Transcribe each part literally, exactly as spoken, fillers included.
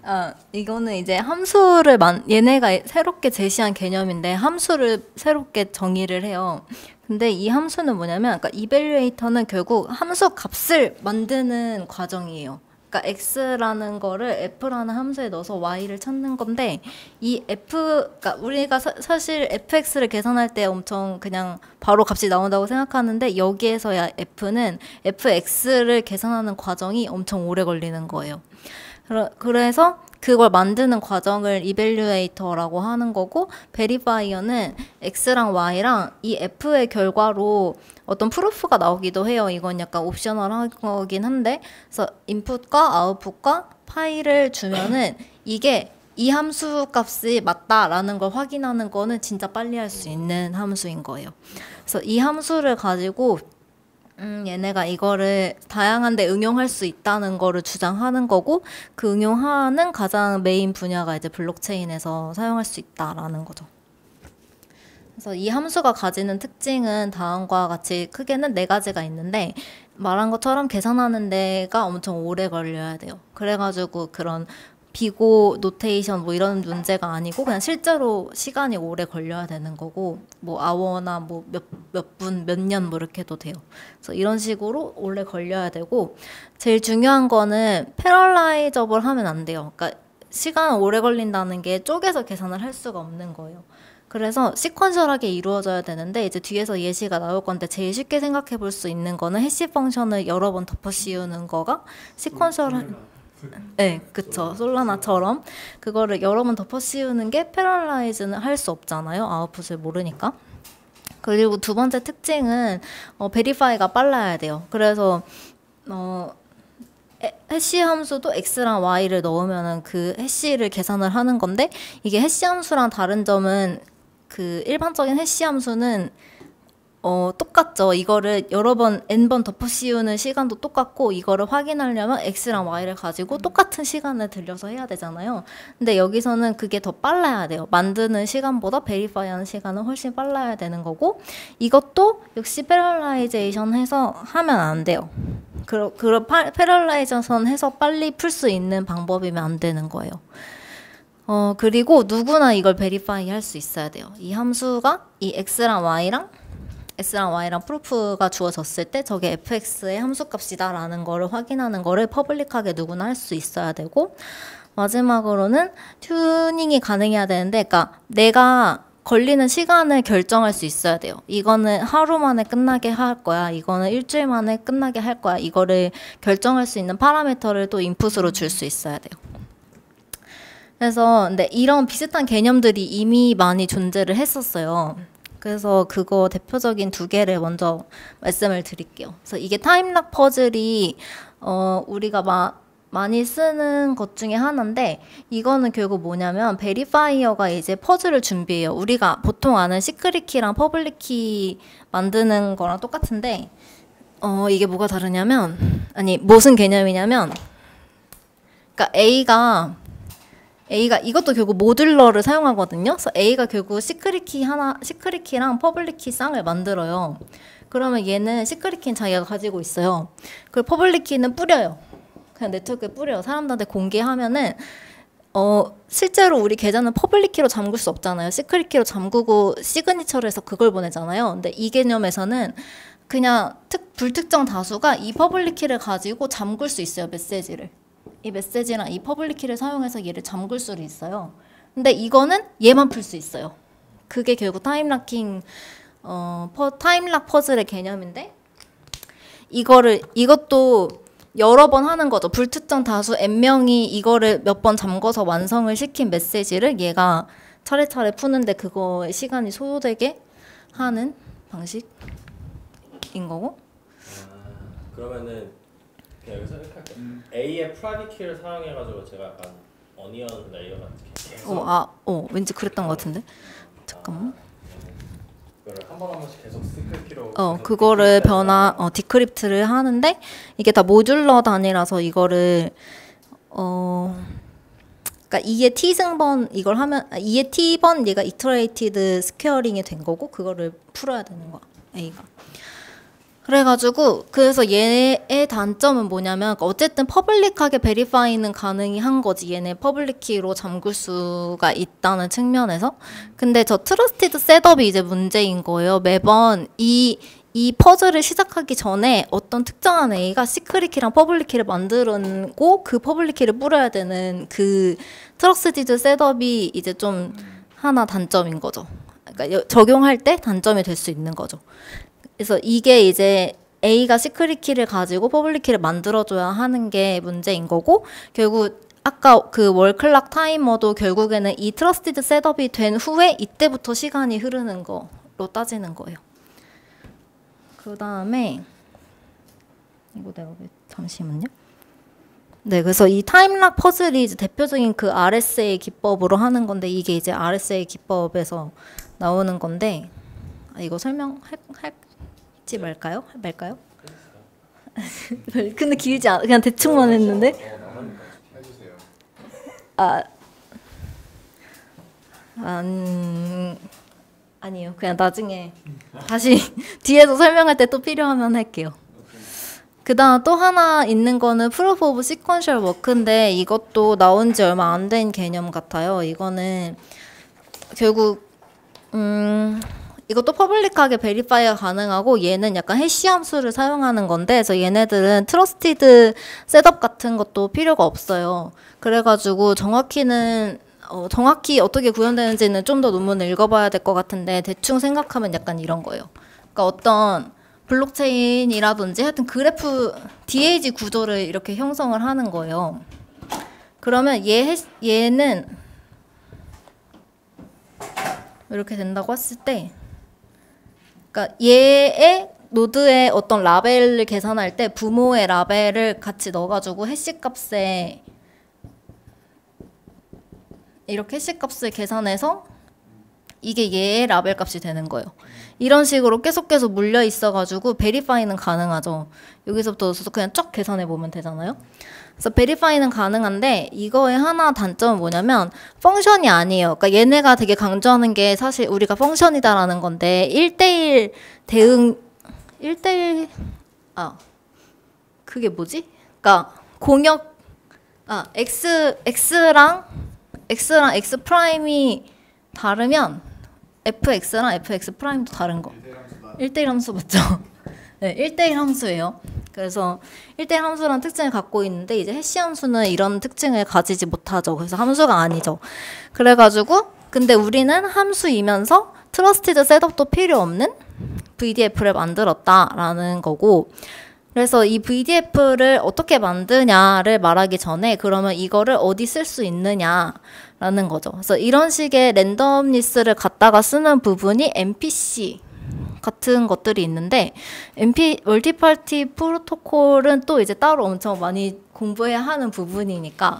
아, 이거는 이제 함수를 만, 얘네가 새롭게 제시한 개념인데 함수를 새롭게 정의를 해요. 근데 이 함수는 뭐냐면, 그러니까 이밸류에이터는 결국 함수 값을 만드는 과정이에요. 그러니까 x라는 거를 f라는 함수에 넣어서 y를 찾는 건데, 이 f, 그러니까 우리가 사, 사실 fx를 계산할 때 엄청 그냥 바로 값이 나온다고 생각하는데, 여기에서야 f는 fx를 계산하는 과정이 엄청 오래 걸리는 거예요. 그래서 그걸 만드는 과정을 이밸류에이터라고 하는 거고, 베리파이어는 x랑 y랑 이 f의 결과로 어떤 프루프가 나오기도 해요. 이건 약간 옵셔널한 거긴 한데, 그래서 인풋과 아웃풋과 파일을 주면은 이게 이 함수 값이 맞다라는 걸 확인하는 거는 진짜 빨리 할 수 있는 함수인 거예요. 그래서 이 함수를 가지고 음, 얘네가 이거를 다양한 데 응용할 수 있다는 거를 주장하는 거고, 그 응용하는 가장 메인 분야가 이제 블록체인에서 사용할 수 있다라는 거죠. 그래서 이 함수가 가지는 특징은 다음과 같이 크게는 네 가지가 있는데, 말한 것처럼 계산하는 데가 엄청 오래 걸려야 돼요. 그래가지고 그런 비고 노테이션 뭐 이런 문제가 아니고 그냥 실제로 시간이 오래 걸려야 되는 거고, 뭐 아워나 뭐 몇 몇 분, 몇 년 뭐 이렇게 해도 돼요. 그래서 이런 식으로 오래 걸려야 되고, 제일 중요한 거는 패럴라이저블 하면 안 돼요. 그러니까 시간 오래 걸린다는 게 쪼개서 계산을 할 수가 없는 거예요. 그래서 시퀀셜하게 이루어져야 되는데, 이제 뒤에서 예시가 나올 건데 제일 쉽게 생각해 볼 수 있는 거는 해시 펑션을 여러 번 덮어 씌우는 거가 시퀀셜한, 네, 그쵸. 솔라나처럼 그거를 여러 번 덮어 씌우는 게 패럴라이즈는 할 수 없잖아요. 아웃풋을 모르니까. 그리고 두 번째 특징은 어, 베리파이가 빨라야 돼요. 그래서 어, 해시 함수도 x랑 y를 넣으면은 그 해시를 계산을 하는 건데, 이게 해시 함수랑 다른 점은 그 일반적인 해시 함수는 어, 똑같죠. 이거를 여러 번, n번 덮어 씌우는 시간도 똑같고, 이거를 확인하려면 x랑 y를 가지고 똑같은 시간을 들여서 해야 되잖아요. 근데 여기서는 그게 더 빨라야 돼요. 만드는 시간보다 베리파이 하는 시간은 훨씬 빨라야 되는 거고, 이것도 역시 패럴라이제이션 해서 하면 안 돼요. 그러, 그런 패럴라이제이션 해서 빨리 풀 수 있는 방법이면 안 되는 거예요. 어, 그리고 누구나 이걸 베리파이 할 수 있어야 돼요. 이 함수가 이 x랑 y랑 x랑 y랑 프루프가 주어졌을 때 저게 fx의 함수값이다 라는 거를 확인하는 거를 퍼블릭하게 누구나 할 수 있어야 되고, 마지막으로는 튜닝이 가능해야 되는데, 그러니까 내가 걸리는 시간을 결정할 수 있어야 돼요. 이거는 하루 만에 끝나게 할 거야, 이거는 일주일 만에 끝나게 할 거야, 이거를 결정할 수 있는 파라미터를 또 인풋으로 줄 수 있어야 돼요. 그래서 근데 이런 비슷한 개념들이 이미 많이 존재를 했었어요. 그래서 그거 대표적인 두 개를 먼저 말씀을 드릴게요. 그래서 이게 타임락 퍼즐이 어 우리가 마, 많이 쓰는 것 중에 하나인데, 이거는 결국 뭐냐면 베리파이어가 이제 퍼즐을 준비해요. 우리가 보통 아는 시크릿 키랑 퍼블릭 키 만드는 거랑 똑같은데, 어 이게 뭐가 다르냐면, 아니 무슨 개념이냐면, 그러니까 A가 A가 이것도 결국 모듈러를 사용하거든요. 그래서 A가 결국 시크릿 키 하나, 시크릿 키랑 퍼블릭 키 쌍을 만들어요. 그러면 얘는 시크릿 키는 자기가 가지고 있어요. 그리고 퍼블릭 키는 뿌려요. 그냥 네트워크에 뿌려요. 사람들한테 공개하면은 어 실제로 우리 계좌는 퍼블릭 키로 잠글 수 없잖아요. 시크릿 키로 잠그고 시그니처를 해서 그걸 보내잖아요. 근데 이 개념에서는 그냥 특, 불특정 다수가 이 퍼블릭 키를 가지고 잠글 수 있어요. 메시지를. 이 메시지랑 이 퍼블릭 키를 사용해서 얘를 잠글 수도 있어요. 근데 이거는 얘만 풀 수 있어요. 그게 결국 타임락킹, 어, 퍼, 타임락 퍼즐의 개념인데, 이거를, 이것도 여러 번 하는 거죠. 불특정 다수 n명이 이거를 몇 번 잠궈서 완성을 시킨 메시지를 얘가 차례차례 푸는데 그거에 시간이 소요되게 하는 방식인 거고. 아, 그러면은 그냥 여기서 이렇게 할게요. 음. A의 프라이빗 키를 사용해가지고 제가 약간 어니언 레이어 같은 계속 어, 아, 어, 왠지 그랬던 것 같은데. 잠깐만. 그거를 한 번 한 번씩 계속 시크릿 키로 어, 그거를 변화, 어, 디크립트를 하는데, 이게 다 모듈러 단위라서 이거를 어, 그러니까 이의 t승번 이걸 하면, 이의 t번 얘가 이터레이티드 스퀘어링이 된 거고, 그거를 풀어야 되는 거야, A가. 그래가지고 그래서 얘의 단점은 뭐냐면 어쨌든 퍼블릭하게 베리파이는 가능히 한 거지. 얘네 퍼블릭 키로 잠글 수가 있다는 측면에서. 근데 저 트러스티드 셋업이 이제 문제인 거예요. 매번 이 이 퍼즐을 시작하기 전에 어떤 특정한 A가 시크릿 키랑 퍼블릭 키를 만들고 그 퍼블릭 키를 뿌려야 되는 그 트러스티드 셋업이 이제 좀 하나 단점인 거죠. 그러니까 적용할 때 단점이 될 수 있는 거죠. 그래서 이게 이제 A가 시크릿 키를 가지고 퍼블릭 키를 만들어줘야 하는 게 문제인 거고, 결국 아까 그 월클락 타이머도 결국에는 이 트러스티드 셋업이 된 후에 이때부터 시간이 흐르는 거로 따지는 거예요. 그 다음에 이거 내가 왜 잠시만요. 네, 그래서 이 타임락 퍼즐이 이제 대표적인 그 알에스에이 기법으로 하는 건데, 이게 이제 알에스에이 기법에서 나오는 건데, 아, 이거 설명할 할지 말까요? 말까요? 근데 길지 않아. 그냥 대충만 했는데. 아, 음, 아니요. 그냥 나중에 다시 뒤에서 설명할 때 또 필요하면 할게요. 그 다음 또 하나 있는 거는 프루프 오브 시퀀셜 워크인데, 이것도 나온 지 얼마 안 된 개념 같아요. 이거는 결국 음 이것도 퍼블릭하게 베리파이가 가능하고, 얘는 약간 해시 함수를 사용하는 건데, 그래서 얘네들은 트러스티드 셋업 같은 것도 필요가 없어요. 그래가지고 정확히는 어, 정확히 어떻게 구현되는지는 좀 더 논문을 읽어봐야 될 것 같은데, 대충 생각하면 약간 이런 거예요. 그러니까 어떤 블록체인이라든지 하여튼 그래프 디에이지 구조를 이렇게 형성을 하는 거예요. 그러면 얘, 얘는 이렇게 된다고 했을 때, 그러니까 얘의 노드의 어떤 라벨을 계산할 때 부모의 라벨을 같이 넣어가지고 해시 값에 이렇게 해시 값을 계산해서 이게 얘의 라벨 값이 되는 거예요. 이런 식으로 계속 계속 물려 있어가지고 베리파이는 가능하죠. 여기서부터 그냥 쫙 계산해 보면 되잖아요. 그래서 베리파이는 가능한데, 이거의 하나 단점은 뭐냐면 펑션이 아니에요. 그러니까 얘네가 되게 강조하는 게 사실 우리가 펑션이다라는 건데, 일 대일 대응 일 대일 아 그게 뭐지? 그러니까 공역 아 x x랑 x랑 x 프라임이 다르면 fx랑 fx 프라임도 다른 거. 일 대일 함수 맞죠? 네, 일 대일 함수예요. 그래서 일 대일 함수라는 특징을 갖고 있는데, 이제 해시 함수는 이런 특징을 가지지 못하죠. 그래서 함수가 아니죠. 그래가지고 근데 우리는 함수이면서 트러스티드 셋업도 필요 없는 브이디에프를 만들었다라는 거고, 그래서 이 브이디에프를 어떻게 만드냐를 말하기 전에 그러면 이거를 어디 쓸 수 있느냐라는 거죠. 그래서 이런 식의 랜덤리스를 갖다가 쓰는 부분이 엠피씨 같은 것들이 있는데, 엠피 멀티파티 프로토콜은 또 이제 따로 엄청 많이 공부해야 하는 부분이니까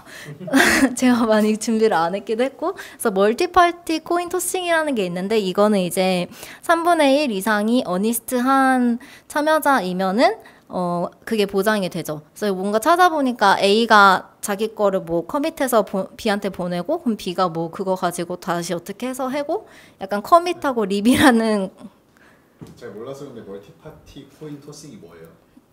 제가 많이 준비를 안 했기도 했고, 그래서 멀티파티 코인 토싱이라는 게 있는데, 이거는 이제 삼분의 일 이상이 어니스트한 참여자이면은 어 그게 보장이 되죠. 그래서 뭔가 찾아보니까 A가 자기 거를 뭐 커밋해서 보, B한테 보내고, 그럼 B가 뭐 그거 가지고 다시 어떻게 해서 하고, 약간 커밋하고 립이라는. 잘 몰라서 근데 멀티파티 코인 토싱이 뭐예요?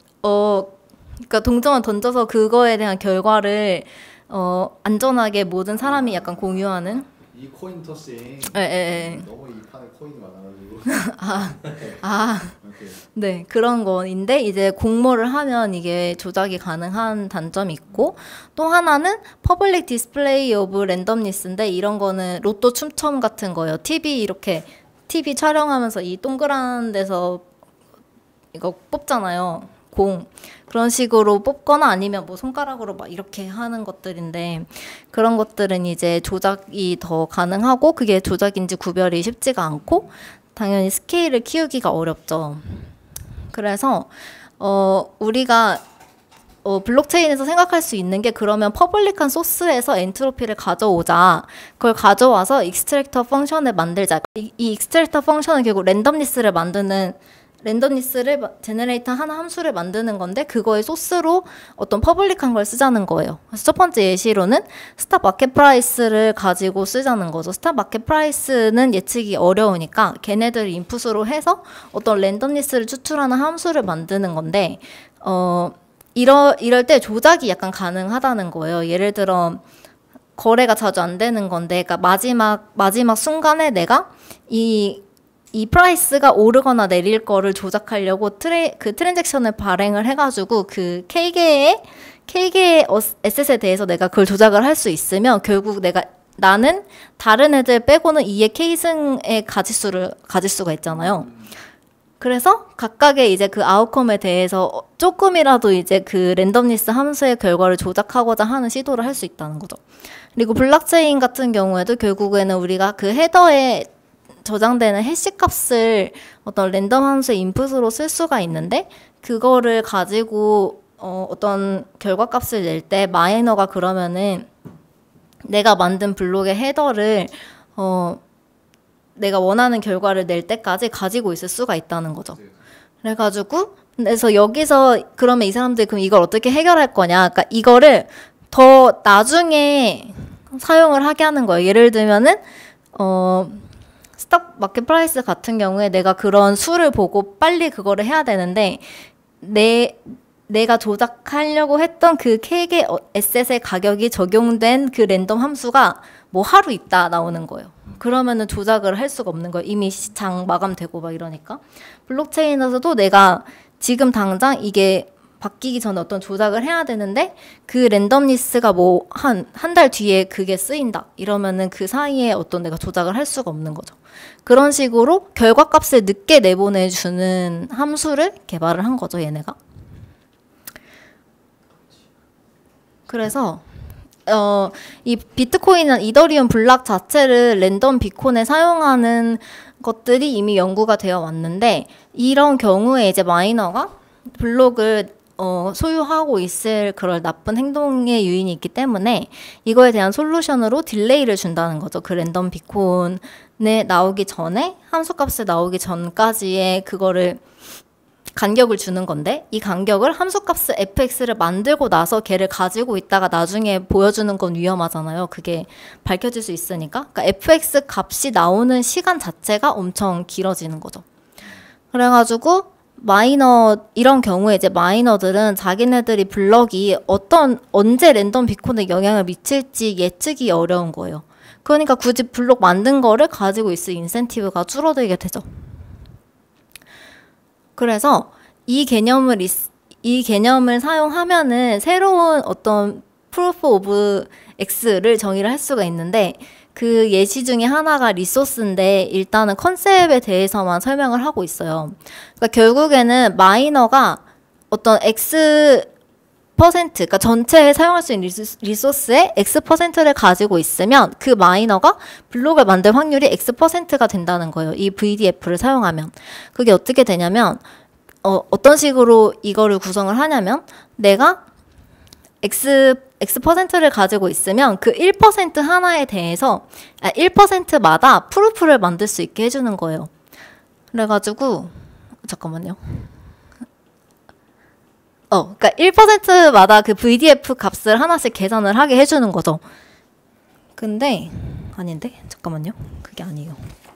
어 그러니까 동전을 던져서 그거에 대한 결과를 어 안전하게 모든 사람이 약간 공유하는. 이 코인 토싱. 예, 예, 예. 너무 이 판에 코인이 많아가지고. 아, 아, 오케이. 네, 그런 거인데, 이제 공모를 하면 이게 조작이 가능한 단점이 있고, 또 하나는 퍼블릭 디스플레이 오브 랜덤리스인데, 이런 거는 로또 추첨 같은 거예요. 티비 이렇게 티비 촬영하면서 이 동그란 데서 이거 뽑잖아요. 공. 그런 식으로 뽑거나 아니면 뭐 손가락으로 막 이렇게 하는 것들인데, 그런 것들은 이제 조작이 더 가능하고, 그게 조작인지 구별이 쉽지가 않고, 당연히 스케일을 키우기가 어렵죠. 그래서 어 우리가 어 블록체인에서 생각할 수 있는 게, 그러면 퍼블릭한 소스에서 엔트로피를 가져오자. 그걸 가져와서 익스트랙터 펑션을 만들자. 이, 이 익스트랙터 펑션은 결국 랜덤리스를 만드는 랜덤리스를 제너레이터 하나 함수를 만드는 건데 그거의 소스로 어떤 퍼블릭한 걸 쓰자는 거예요. 그래서 첫 번째 예시로는 스탑 마켓 프라이스를 가지고 쓰자는 거죠. 스탑 마켓 프라이스는 예측이 어려우니까 걔네들을 인풋으로 해서 어떤 랜덤리스를 추출하는 함수를 만드는 건데 어 이러, 이럴 때 조작이 약간 가능하다는 거예요. 예를 들어 거래가 자주 안 되는 건데 그러니까 마지막 마지막 순간에 내가 이 이 프라이스가 오르거나 내릴 거를 조작하려고 트레, 그 트랜잭션을 발행을 해가지고 그 K개의 K개의 에셋에 대해서 내가 그걸 조작을 할 수 있으면 결국 내가 나는 다른 애들 빼고는 이의 K승의 가지수를 가질 수가 있잖아요. 그래서 각각의 이제 그 아웃컴에 대해서 조금이라도 이제 그 랜덤리스 함수의 결과를 조작하고자 하는 시도를 할 수 있다는 거죠. 그리고 블록체인 같은 경우에도 결국에는 우리가 그 헤더에 저장되는 해시 값을 어떤 랜덤 함수의 인풋으로 쓸 수가 있는데 그거를 가지고 어, 어떤 결과 값을 낼 때 마이너가 그러면은 내가 만든 블록의 헤더를 어, 내가 원하는 결과를 낼 때까지 가지고 있을 수가 있다는 거죠. 그래가지고 그래서 여기서 그러면 이 사람들이 그럼 이걸 어떻게 해결할 거냐? 그러니까 이거를 더 나중에 사용을 하게 하는 거예요. 예를 들면은 어. 스탑 마켓 프라이스 같은 경우에 내가 그런 수를 보고 빨리 그거를 해야 되는데 내 내가 조작하려고 했던 그 K개 에셋의 가격이 적용된 그 랜덤 함수가 뭐 하루 있다 나오는 거예요. 그러면은 조작을 할 수가 없는 거예요. 이미 장 마감되고 막 이러니까. 블록체인에서도 내가 지금 당장 이게 바뀌기 전에 어떤 조작을 해야 되는데 그 랜덤리스가 뭐 한 한 달 뒤에 그게 쓰인다 이러면은 그 사이에 어떤 내가 조작을 할 수가 없는 거죠. 그런 식으로 결과값을 늦게 내보내주는 함수를 개발을 한 거죠, 얘네가. 그래서 어, 이 비트코인은 이더리움 블록 자체를 랜덤 비콘에 사용하는 것들이 이미 연구가 되어 왔는데 이런 경우에 이제 마이너가 블록을 어, 소유하고 있을 그런 나쁜 행동의 유인이 있기 때문에 이거에 대한 솔루션으로 딜레이를 준다는 거죠. 그 랜덤 비콘에 나오기 전에 함수값을 나오기 전까지의 그거를 간격을 주는 건데 이 간격을 함수값을 에프엑스를 만들고 나서 걔를 가지고 있다가 나중에 보여주는 건 위험하잖아요. 그게 밝혀질 수 있으니까. 그러니까 에프엑스 값이 나오는 시간 자체가 엄청 길어지는 거죠. 그래가지고 마이너 이런 경우에 이제 마이너들은 자기네들이 블럭이 어떤 언제 랜덤 비콘에 영향을 미칠지 예측이 어려운 거예요. 그러니까 굳이 블록 만든 거를 가지고 있을 인센티브가 줄어들게 되죠. 그래서 이 개념을 이 개념을 사용하면은 새로운 어떤 proof of x를 정의를 할 수가 있는데 그 예시 중에 하나가 리소스인데 일단은 컨셉에 대해서만 설명을 하고 있어요. 그러니까 결국에는 마이너가 어떤 x 퍼센트, 그러니까 전체에 사용할 수 있는 리소스의 x 퍼센트를 가지고 있으면 그 마이너가 블록을 만들 확률이 x 퍼센트가 된다는 거예요. 이 브이디에프를 사용하면. 그게 어떻게 되냐면 어, 어떤 식으로 이거를 구성을 하냐면 내가 x x 퍼센트를 가지고 있으면 그 일 퍼센트 하나에 대해서 아, 일 퍼센트마다 프루프를 만들 수 있게 해주는 거예요. 그래가지고 잠깐만요. 어, 그러니까 일 퍼센트마다 그 브이디에프 값을 하나씩 계산을 하게 해주는 거죠. 근데 아닌데 잠깐만요. 그게 아니에요.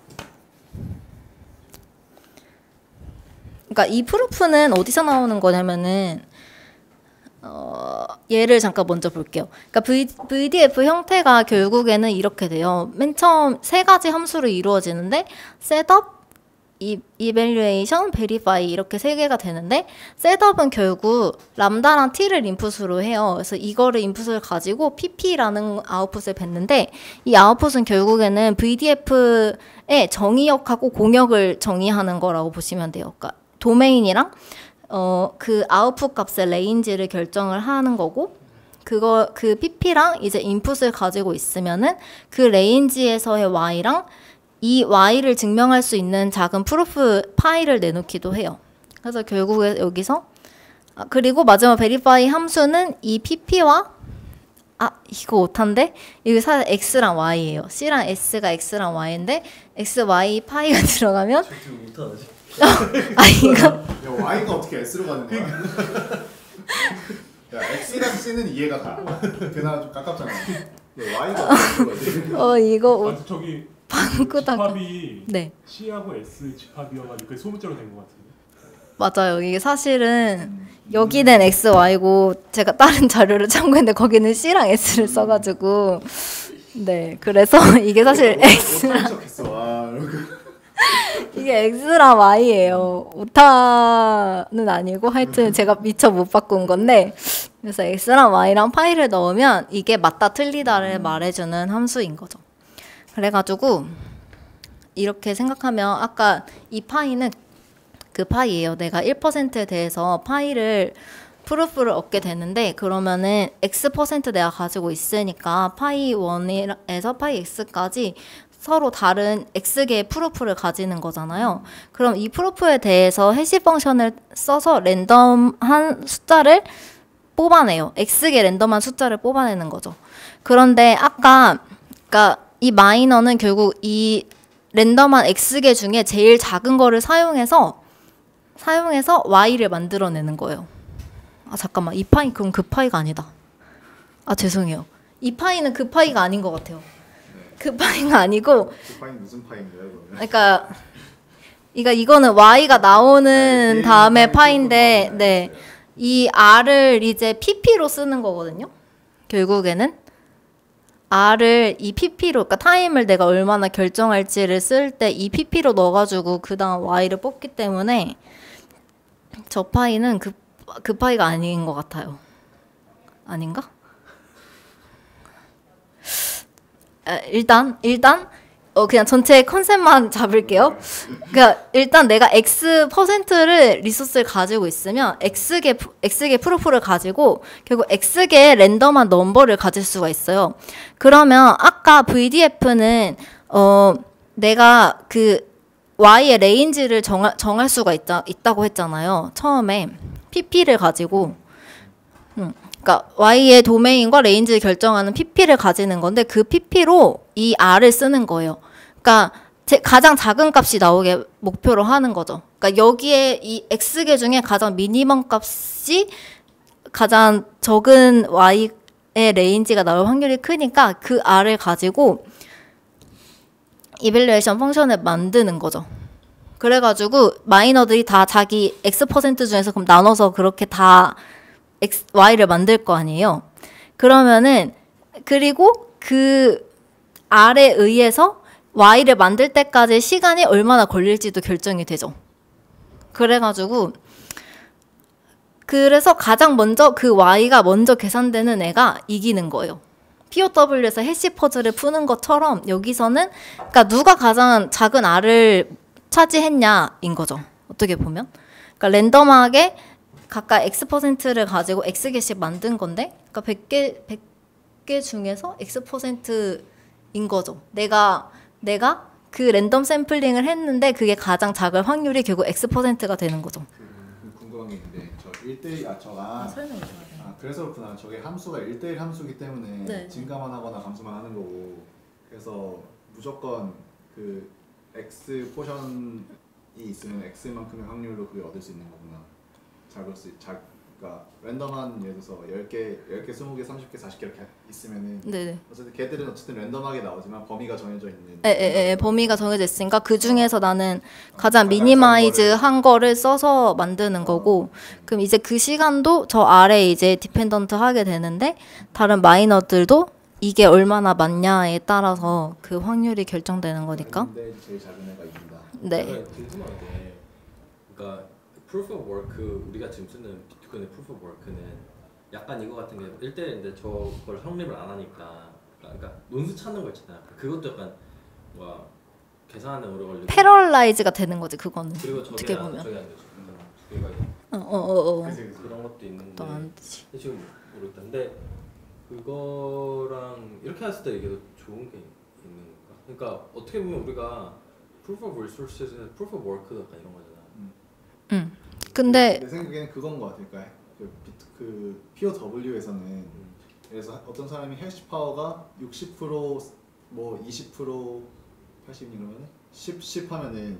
그러니까 이 프루프는 어디서 나오는 거냐면은 어, 얘를 잠깐 먼저 볼게요. 그러니까 v, 브이디에프 형태가 결국에는 이렇게 돼요. 맨 처음 세 가지 함수로 이루어지는데 셋업, evaluation, verify 이렇게 세 개가 되는데 셋업은 결국 람다랑 t를 인풋으로 해요. 그래서 이거를 인풋을 가지고 pp라는 아웃풋을 뱉는데 이 아웃풋은 결국에는 브이디에프의 정의역하고 공역을 정의하는 거라고 보시면 돼요. 그러니까 도메인이랑 어, 그 아웃풋 값의 레인지를 결정을 하는 거고 그거 그 pp랑 이제 인풋을 가지고 있으면은 그 레인지에서의 y랑 이 y를 증명할 수 있는 작은 프루프 파일을 내놓기도 해요. 그래서 결국에 여기서 아, 그리고 마지막 verify 함수는 이 pp와 아 이거 오타인데 이게 사실 x랑 y예요. c랑 s가 x랑 y인데 x, y 파이가 들어가면 아 이거 야, Y가 어떻게 S로 가는 거야? 야, X랑 C는 이해가 가. 그나마 좀 깝깝잖아. Y가 어떻게 S로 가지? 어 이거 아, 저기 방구다가 집합이 네 C하고 S 집합이어가지고 그게 소문자로 된 것 같은데. 맞아요. 이게 사실은 여기는 X, Y고 제가 다른 자료를 참고했는데 거기는 C랑 S를 써가지고 네 그래서 이게 사실 X 못하는 척했어. 와, 이러고. 이게 X랑 Y예요. 오타는 아니고 하여튼 제가 미처 못 바꾼 건데 그래서 X랑 Y랑 파이를 넣으면 이게 맞다 틀리다를 말해주는 함수인 거죠. 그래가지고 이렇게 생각하면 아까 이 파이는 그 파이예요. 내가 일 퍼센트에 대해서 파이를 프루프를 얻게 되는데 그러면은 X 퍼센트 내가 가지고 있으니까 파이 일에서 파이 X까지 서로 다른 X개의 프루프를 가지는 거잖아요. 그럼 이 프루프에 대해서 해시 펑션을 써서 랜덤한 숫자를 뽑아내요. X개 랜덤한 숫자를 뽑아내는 거죠. 그런데 아까 그러니까 이 마이너는 결국 이 랜덤한 X개 중에 제일 작은 거를 사용해서 사용해서 Y를 만들어내는 거예요. 아 잠깐만 이 파이 그럼 그 파이가 아니다. 아 죄송해요. 이 파이는 그 파이가 아닌 것 같아요. 그 파이가 아니고 그 파이는 무슨 파이인가요, 그러면? 그러니까 그러니까 이거는 Y가 나오는 네, 다음에 파이 파인데 조금 네. 이 R을 이제 피피로 쓰는 거거든요. 결국에는 R을 이 피피로 그러니까 타임을 내가 얼마나 결정할지를 쓸 때 이 피피로 넣어가지고 그 다음 Y를 뽑기 때문에 저 파이는 그, 그 파이가 아닌 것 같아요. 아닌가? 아, 일단 일단 어 그냥 전체 컨셉만 잡을게요. 그러니까 일단 내가 X 퍼센트를 리소스를 가지고 있으면 X개 X개 프로프를 가지고 결국 X개 랜덤한 넘버를 가질 수가 있어요. 그러면 아까 브이디에프는 어 내가 그 Y의 레인지를 정할, 정할 수가 있다, 있다고 했잖아요. 처음에 피피를 가지고 음. 그러니까 Y의 도메인과 레인지를 결정하는 피피를 가지는 건데 그 피피로 이 R을 쓰는 거예요. 그러니까 제 가장 작은 값이 나오게 목표로 하는 거죠. 그러니까 여기에 이 X개 중에 가장 미니멈 값이 가장 적은 Y의 레인지가 나올 확률이 크니까 그 R을 가지고 이밸류에이션 펑션을 만드는 거죠. 그래가지고 마이너들이 다 자기 X 퍼센트 중에서 그럼 나눠서 그렇게 다 X, Y를 만들 거 아니에요. 그러면은 그리고 그 R에 의해서 Y를 만들 때까지 시간이 얼마나 걸릴지도 결정이 되죠. 그래가지고 그래서 가장 먼저 그 Y가 먼저 계산되는 애가 이기는 거예요. 피오더블유에서 해시 퍼즐을 푸는 것처럼 여기서는 그러니까 누가 가장 작은 R을 차지했냐인 거죠. 어떻게 보면. 그러니까 랜덤하게 각각 X 퍼센트를 가지고 X개씩 만든 건데 그러니까 백 개, 백 개 중에서 X 퍼센트인 거죠. 내가 내가 그 랜덤 샘플링을 했는데 그게 가장 작을 확률이 결국 X 퍼센트가 되는 거죠. 그, 궁금한 게 있는데 저 일 대일 아 저가 아, 설명해 줘야 돼. 아 그래서 그렇구나. 저게 함수가 일 대일 함수기 때문에 네. 증가만 하거나 감소만 하는 거고 그래서 무조건 그 X 포션이 있으면 X만큼의 확률로 그걸 얻을 수 있는 거구나. 작을 수 작 그러니까 랜덤한 예를 들어서 열 개, 열 개, 스무 개, 삼십 개, 사십 개 이렇게 있으면은 네네. 어쨌든 걔들은 어쨌든 랜덤하게 나오지만 범위가 정해져 있는 에에에 범위가 정해져 있으니까 그 중에서 나는 가장 미니마이즈 한 거를 써서 만드는 거고 그럼 이제 그 시간도 저 아래 이제 디펜던트 하게 되는데 다른 마이너들도 이게 얼마나 많냐에 따라서 그 확률이 결정되는 거니까. 근데 제일 작은 애가 이긴다. 네. 제가 궁금한 게 그러니까 proof of work 우리가 지금 쓰는 비트코인의 proof of work는 약간 이거 같은 게 일 대일인데 저걸 성립을 안 하니까 그러니까 논술 찾는 거 있잖아요. 그것도 약간 뭐야 계산하는 오래 걸리고 패럴라이즈가 되는 거지 그거는. 그리고 저게 어떻게 안, 보면. 저게 안 되죠. 두 개가 있는 어어어. 그래서 이제 그런 것도 있는데 또 안 되지. 지금 모르겠다. 근데 그거랑 이렇게 했을 때 이게 더 좋은 게 있는 건가? 그러니까 어떻게 보면 우리가 proof of resources는 proof of work 약간 이런 거잖아. 응. 근데 내 생각에는 그건 것 같아요. 그러니까 그, 비트, 그 피오더블유에서는 그래서 어떤 사람이 해시 파워가 육십 퍼센트 뭐 이십 퍼센트 팔십 이러면 십, 십 하면은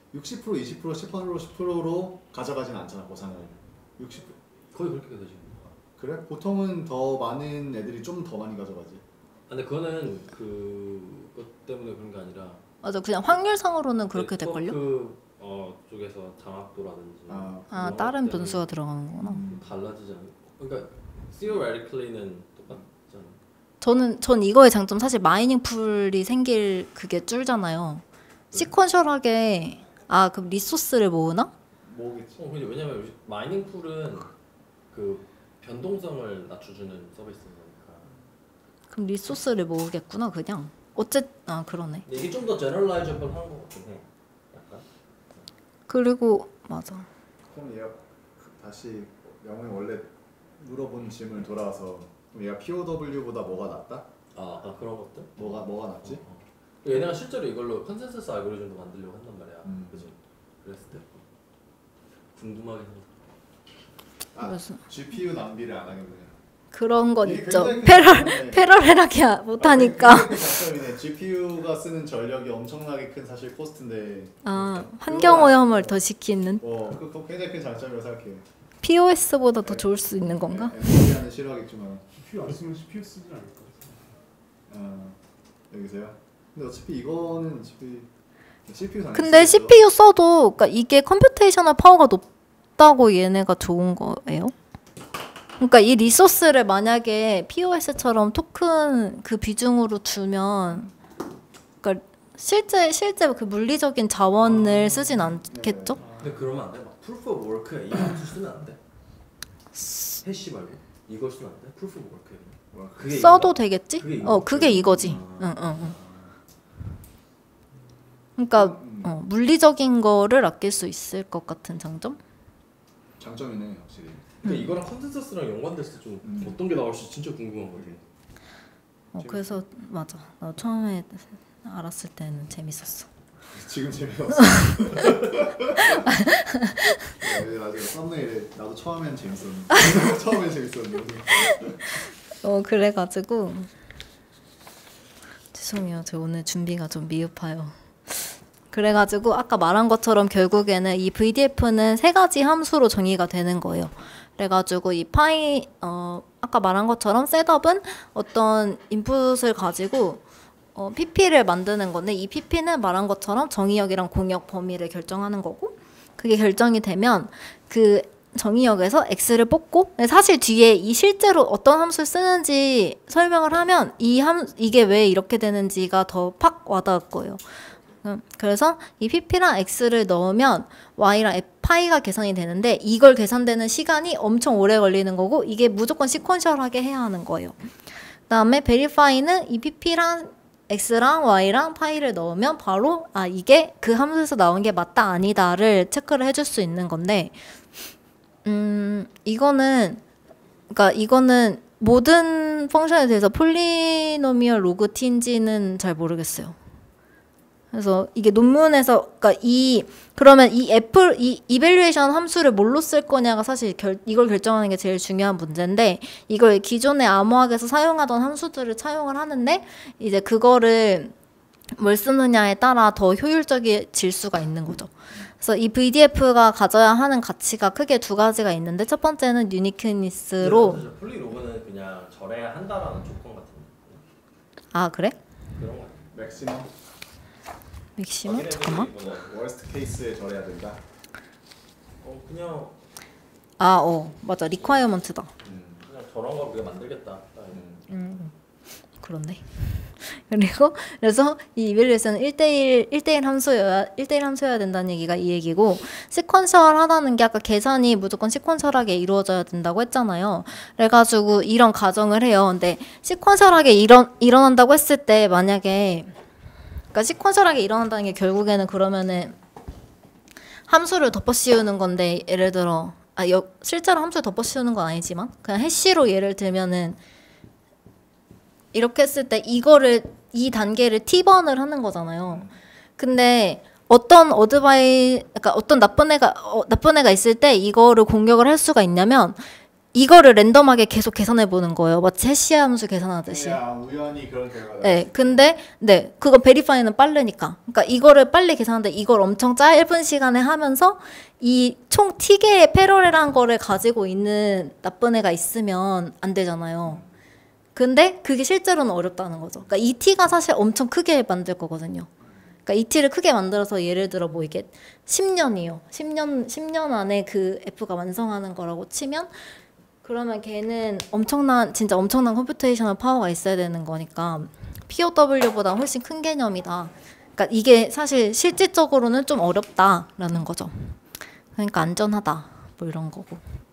육십 퍼센트, 이십 퍼센트, 십 퍼센트, 십 퍼센트로 가져가진 않잖아 보상을. 육십 퍼센트. 거의 그렇게 되지. 그래? 보통은 더 많은 애들이 좀 더 많이 가져가지. 아, 근데 그거는 그것 때문에 그런 게 아니라 맞아, 그냥 확률상으로는 그렇게 될걸요? 그 어, 쪽에서 장학도라든지 아, 아, 다른 변수가 들어가는 거구나. 음. 달라지지 않아? 그러니까 theoretically는 똑같잖아. 저는 전 이거의 장점 사실 마이닝 풀이 생길 그게 줄잖아요. 시퀀셜하게 아 그럼 리소스를 모으나? 뭐겠지. 어, 근데 왜냐면 마이닝 풀은 그 변동성을 낮춰주는 서비스니까. 그럼 리소스를 모으겠구나 그냥. 어쨌 아 그러네. 근데 이게 좀 더 generalizable 한 것 같긴 해. 약간. 그리고 맞아. 그럼 얘가 다시 영훈이 원래 물어본 질문 돌아와서 그럼 얘가 피오더블유보다 뭐가 낫다? 아, 아 그런 것들? 뭐가 뭐가 낫지? 어, 어. 얘네가 실제로 이걸로 컨센서스 알고리즘도 만들려고 한단 말이야. 음. 그지? 그랬을 때 궁금하긴 해. 아, 그래서 지피유 낭비를 안 하겠네. 그런 건 이게 있죠. 굉장히 패럴 큰 패럴하게 아, 못하니까. 그 장점이네. 지피유가 쓰는 전력이 엄청나게 큰 사실 코스트인데. 아 환경 오염을 더 시키는 어, 그 그거 굉장히 큰 장점이라고 생각해. 피오에스보다 더 좋을 수 있는 건가? 엔비디아는 싫어하겠지만. 지피유 안 쓰면 씨피유 쓰지 않을까? 어, 여기서요. 근데 어차피 이거는 어차피 씨피유 당. 근데 씨피유 써도 그러니까 이게 컴퓨테이셔널 파워가 높다고 얘네가 좋은 거예요? 그러니까 이 리소스를 만약에 피오에스처럼 토큰 그 비중으로 주면 그러니까 실제 실제 그 물리적인 자원을 아, 쓰진 않겠죠? 네. 근데 그러면 안 돼? 막 proof of work에 이 함수 쓰면 안 돼? 해시 말고 이걸 쓰면 안 돼? proof of work에 뭐, 그게 써도 이거야? 되겠지? 그게 어 이거지? 그게 이거지. 아. 응, 응, 응. 그러니까 음, 어, 물리적인 거를 아낄 수 있을 것 같은 장점? 장점이네 확실히. 그러니까 이거랑 컨센서스랑 연관됐을 때 좀 음. 어떤 게 나올지 진짜 궁금한 거지. 어 그래서 맞아. 나 처음에 알았을 때는 재밌었어. 지금 재미없어. 네, 나중에 썸네일에 나도 처음엔 재밌었는데 처음엔 재밌었는데. 어 그래가지고 죄송해요. 저 오늘 준비가 좀 미흡해요. 그래가지고 아까 말한 것처럼 결국에는 이 브이디에프는 세 가지 함수로 정의가 되는 거예요. 그래가지고 이 파이 어 아까 말한 것처럼 셋업은 어떤 인풋을 가지고 어, 피피를 만드는 건데 이 피피는 말한 것처럼 정의역이랑 공역 범위를 결정하는 거고 그게 결정이 되면 그 정의역에서 x를 뽑고 사실 뒤에 이 실제로 어떤 함수를 쓰는지 설명을 하면 이 함 이게 왜 이렇게 되는지가 더 팍 와닿을 거예요. 음, 그래서 이 피피랑 x를 넣으면 y랑 f, 파이가 계산이 되는데 이걸 계산되는 시간이 엄청 오래 걸리는 거고 이게 무조건 시퀀셜하게 해야 하는 거예요. 그다음에 verify는 이 피피랑 x랑 y랑 파이를 넣으면 바로 아 이게 그 함수에서 나온 게 맞다 아니다를 체크를 해줄 수 있는 건데 음 이거는 그러니까 이거는 모든 펑션에 대해서 폴리노미얼 로그 t인지는 잘 모르겠어요. 그래서 이게 논문에서 그러니까 이 그러면 이 애플 이 이밸류에이션 함수를 뭘로 쓸 거냐가 사실 결, 이걸 결정하는 게 제일 중요한 문제인데 이걸 기존의 암호학에서 사용하던 함수들을 차용을 하는데 이제 그거를 뭘 쓰느냐에 따라 더 효율적일 수가 있는 거죠. 그래서 이 브이디에프가 가져야 하는 가치가 크게 두 가지가 있는데 첫 번째는 유니크니스로 폴리로그는 그냥 절해야 한다라는 조건 같은데. 아 그래? 그런 거. 맥시멈. 맥시멈? 잠깐만. 월스트 케이스에 절해야 된다. 어 그냥 아 어 맞아 리콰이어먼트다. 음. 그냥 저런 거 우리가 만들겠다. 음, 그렇네. 그리고 그래서 이 이밸류에이션은 일 대일 일 대일 함수여야 일 대일 함수여야 된다는 얘기가 이 얘기고 시퀀셜하다는 게 아까 계산이 무조건 시퀀셜하게 이루어져야 된다고 했잖아요. 그래가지고 이런 가정을 해요. 근데 시퀀셜하게 일어 일어난다고 했을 때 만약에 그러니까 시퀀셜하게 일어난다는 게 결국에는 그러면은 함수를 덮어 씌우는 건데 예를 들어 아 여, 실제로 함수를 덮어 씌우는 건 아니지만 그냥 해시로 예를 들면은 이렇게 했을 때 이거를 이 단계를 t번을 하는 거잖아요. 근데 어떤 어드바이 그러니까 어떤 나쁜 애가 어, 나쁜 애가 있을 때 이거를 공격을 할 수가 있냐면 이거를 랜덤하게 계속 계산해 보는 거예요. 마치 해시 함수 계산하듯이. 그냥 우연히 그런 결과가 네, 근데 네, 그거 베리파이는 빠르니까. 그러니까 이거를 빨리 계산하는데 이걸 엄청 짧은 시간에 하면서 이 총 T개의 패러렐한 거를 가지고 있는 나쁜 애가 있으면 안 되잖아요. 근데 그게 실제로는 어렵다는 거죠. 그러니까 이 T가 사실 엄청 크게 만들 거거든요. 그러니까 이 T를 크게 만들어서 예를 들어 뭐 이게 십 년이요. 십 년 십 년 안에 그 F가 완성하는 거라고 치면 그러면 걔는 엄청난 진짜 엄청난 컴퓨테이셔널 파워가 있어야 되는 거니까 피오더블유보다 훨씬 큰 개념이다. 그러니까 이게 사실 실질적으로는 좀 어렵다라는 거죠. 그러니까 안전하다 뭐 이런 거고.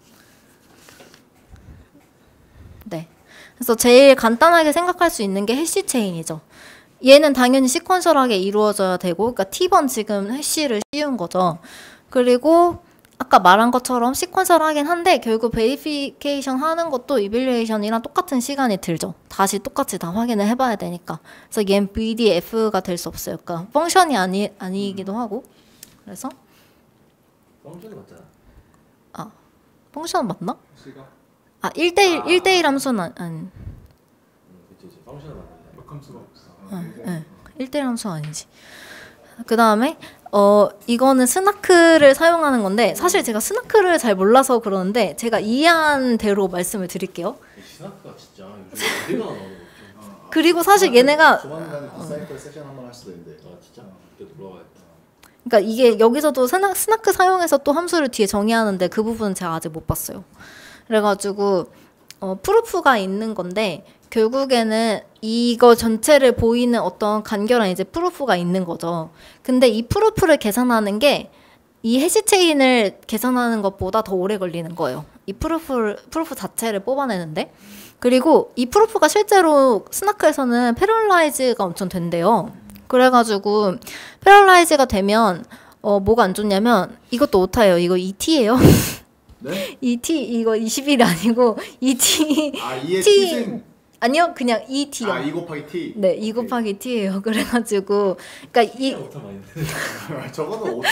네. 그래서 제일 간단하게 생각할 수 있는 게 해시 체인이죠. 얘는 당연히 시퀀셜하게 이루어져야 되고, 그러니까 T번 지금 해시를 씌운 거죠. 그리고 아까 말한 것처럼 시퀀셜하긴 한데 결국 베리피케이션 하는 것도 이밸류에이션이랑 똑같은 시간이 들죠. 다시 똑같이 다 확인을 해봐야 되니까. 그래서 얘는 브이디에프가 될 수 없어요. 그러니까 펑션이 아니 아니기도 하고. 그래서 펑션이 맞잖아. 아 펑션 맞나? 시각 아 일 대일 아. 일 대일 함수는 아니. 음, 그치, 그치. 펑션은 맞는데. 몇 함수가 없어. 아, 네. 일 대일 함수 아니지. 그 다음에 어 이거는 스나크를 사용하는 건데 사실 제가 스나크를 잘 몰라서 그러는데 제가 이해한 대로 말씀을 드릴게요. 시나크가 진짜 요즘 어디가 나오는 거지? 그리고 사실 얘네가 조만간 빅사이클 세션 한번 할 수도 있는데. 아 진짜? 그때 놀러가야겠다. 그러니까 이게 여기서도 스나, 스나크 사용해서 또 함수를 뒤에 정의하는데 그 부분은 제가 아직 못 봤어요. 그래가지고 어, 프루프가 있는 건데 결국에는 이거 전체를 보이는 어떤 간결한 이제 프루프가 있는 거죠. 근데 이 프루프를 계산하는 게 이 해시 체인을 계산하는 것보다 더 오래 걸리는 거예요. 이 프루프 프루프 자체를 뽑아내는데. 그리고 이 프루프가 실제로 스나크에서는 패럴라이즈가 엄청 된대요. 그래가지고 패럴라이즈가 되면 어 뭐가 안 좋냐면 이것도 오타예요. 이거 이 티예요. 네? 이 티 이거 이십일이 아니고 이 티 아 이의 T T승. 아니요 그냥 이 티요. 아 이 곱하기 T. 네, 이 곱하기 t예요. 그래가지고 그러니까 이 오타 많이 되네. 저거는 오타.